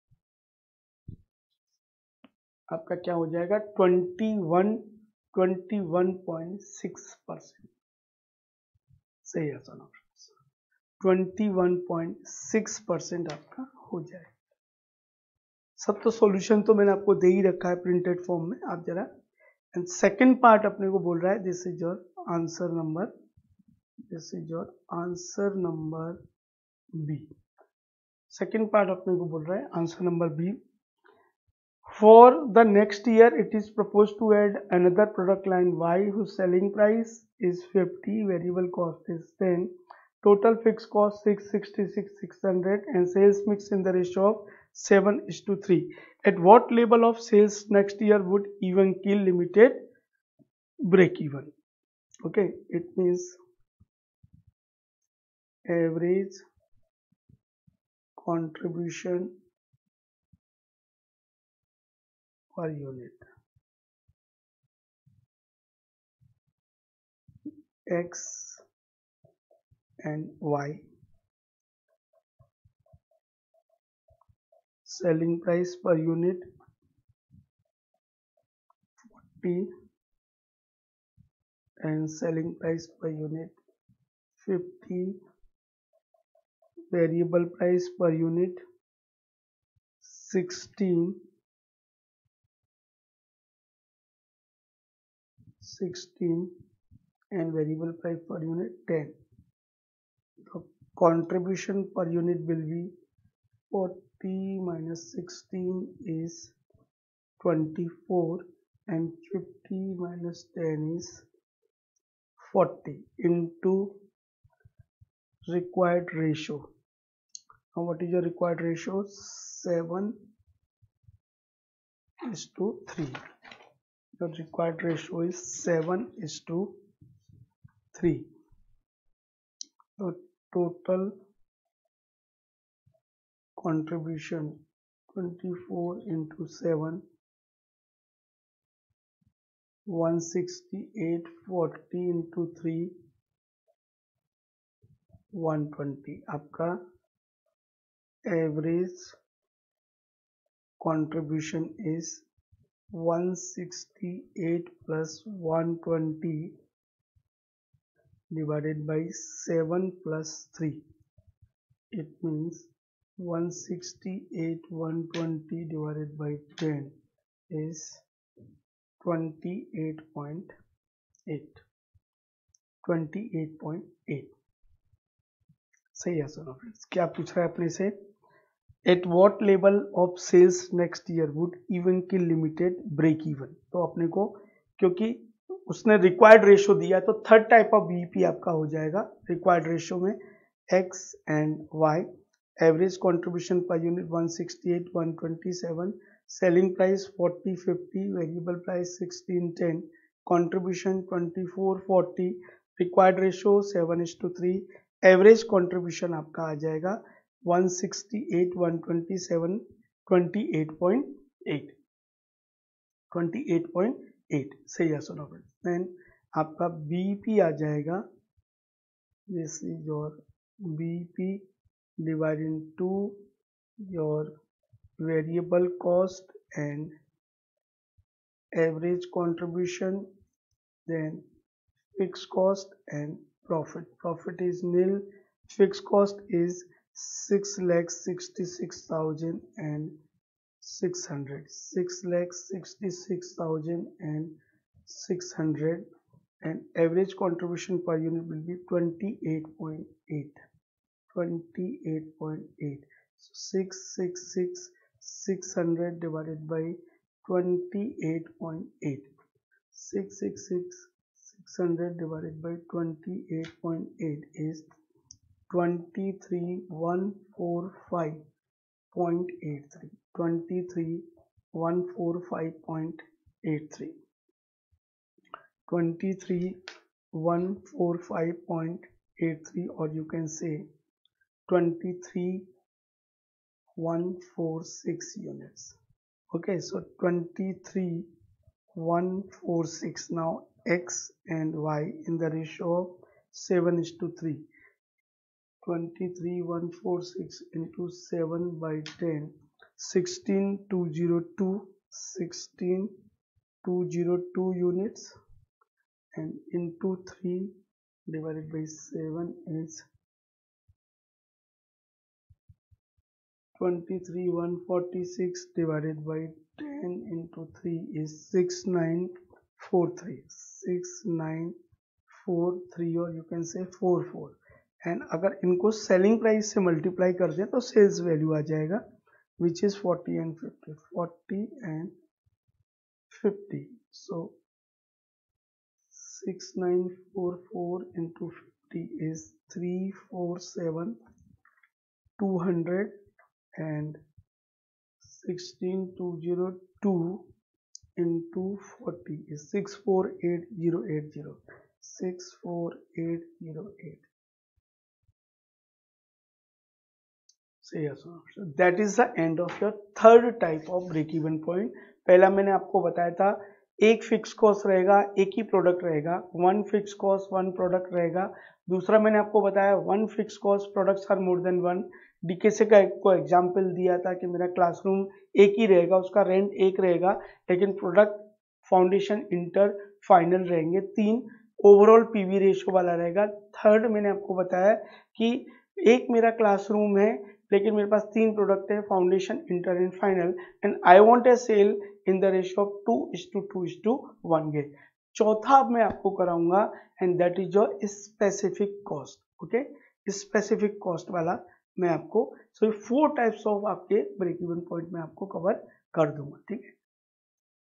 आपका क्या हो जाएगा? twenty-one twenty-one point six percent. सही है सुनो. twenty-one point six percent आपका हो जाएगा. सब तो सॉल्यूशन तो मैंने आपको दे ही रखा है प्रिंटेड फॉर्म में, आप जरा. एंड सेकंड पार्ट अपने को बोल रहा है, this is your answer number, this is your answer number B. Second part अपने को बोल रहा है answer number B. For the next year, it is proposed to add another product line Y whose selling price is fifty, variable cost is ten, total fixed cost six sixty-six six hundred, and sales mix in the ratio of seven is to three. At what level of sales next year would Even Keel Limited break even? Okay, it means average contribution per unit, X and Y, selling price per unit forty and selling price per unit fifty, variable price per unit sixteen, sixteen, and variable price per unit ten. The contribution per unit will be forty minus sixteen is twenty-four, and fifty minus ten is forty into required ratio. Now what is your required ratio? seven is to three. The required ratio is seven is to three. The total contribution twenty-four into seven, one sixty-eight, forty into three, one twenty. आपका average contribution is one sixty-eight plus one twenty divided by seven plus three. It means one sixty-eight, one twenty divided by ten is twenty-eight point eight. twenty-eight point eight. सही है सुनो फ्रेंड्स. क्या पूछ रहा है अपने से? At what level of sales next year would Even Keel Limited break even? तो अपने को, क्योंकि उसने रिक्वायर्ड रेशो दिया, तो थर्ड टाइप ऑफ बीईपी आपका हो जाएगा रिक्वायर्ड रेशो में X and Y. Average contribution per unit one sixty-eight, one twenty-seven, selling price forty, fifty, variable price sixteen, ten, contribution twenty-four, forty, required ratio seven is to three. Average contribution आपका आ जाएगा one sixty-eight, one twenty-seven, twenty-eight point eight. twenty-eight point eight. सही है सुनो फ्रेंड्स. देन आपका बीईपी आ जाएगा, this is your BEP divide into your variable cost and average contribution, then fixed cost and profit. Profit is nil. Fixed cost is six lakh sixty six thousand and six hundred. Six lakh sixty six thousand and six hundred, and average contribution per unit will be twenty eight point eight. Twenty eight point eight. So six six six six hundred divided by twenty eight point eight. six six six six hundred divided by twenty-eight point eight is twenty-three one forty-five point eight three. twenty-three one forty-five point eight three. twenty-three one forty-five point eight three, or you can say twenty-three one forty-six units. Okay, so twenty-three one forty-six. Now x and y in the ratio of seven is to three. twenty-three one forty-six into seven by ten, sixteen two hundred two, sixteen two hundred two units, and into three divided by seven is twenty-three one forty-six divided by ten into three is six nine four three. six nine four three, or you can say forty-four. And अगर इनको सेलिंग प्राइस से मल्टीप्लाई कर दें तो सेल्स वैल्यू आ जाएगा, which is forty and fifty. Forty and fifty. So six nine four four into fifty is three four seven two hundred, and sixteen two hundred two into forty is six four eight zero eight zero. six four eight zero eight. So yes, so that is the end of your third type of break even point. पहला मैंने आपको बताया था एक फिक्स कॉस्ट रहेगा, एक ही प्रोडक्ट रहेगा, one fix cost one product रहेगा. दूसरा मैंने आपको बताया one fix cost products are more than one. DKC का एक को एग्जाम्पल दिया था कि मेरा क्लासरूम एक ही रहेगा, उसका रेंट एक रहेगा, लेकिन प्रोडक्ट फाउंडेशन इंटर फाइनल रहेंगे तीन. ओवरऑल पीवी रेशियो वाला रहेगा. थर्ड मैंने आपको बताया कि एक मेरा क्लासरूम है लेकिन मेरे पास तीन प्रोडक्ट है, foundation inter and final, and I want a sale in the ratio of two is to two is to one get. चौथा अब मैं आपको कराऊंगा and that is your specific cost. Okay, specific cost वाला मैं आपको, सो फोर टाइप्स ऑफ आपके ब्रेक इवन पॉइंट में आपको कवर कर दूंगा. ठीक है.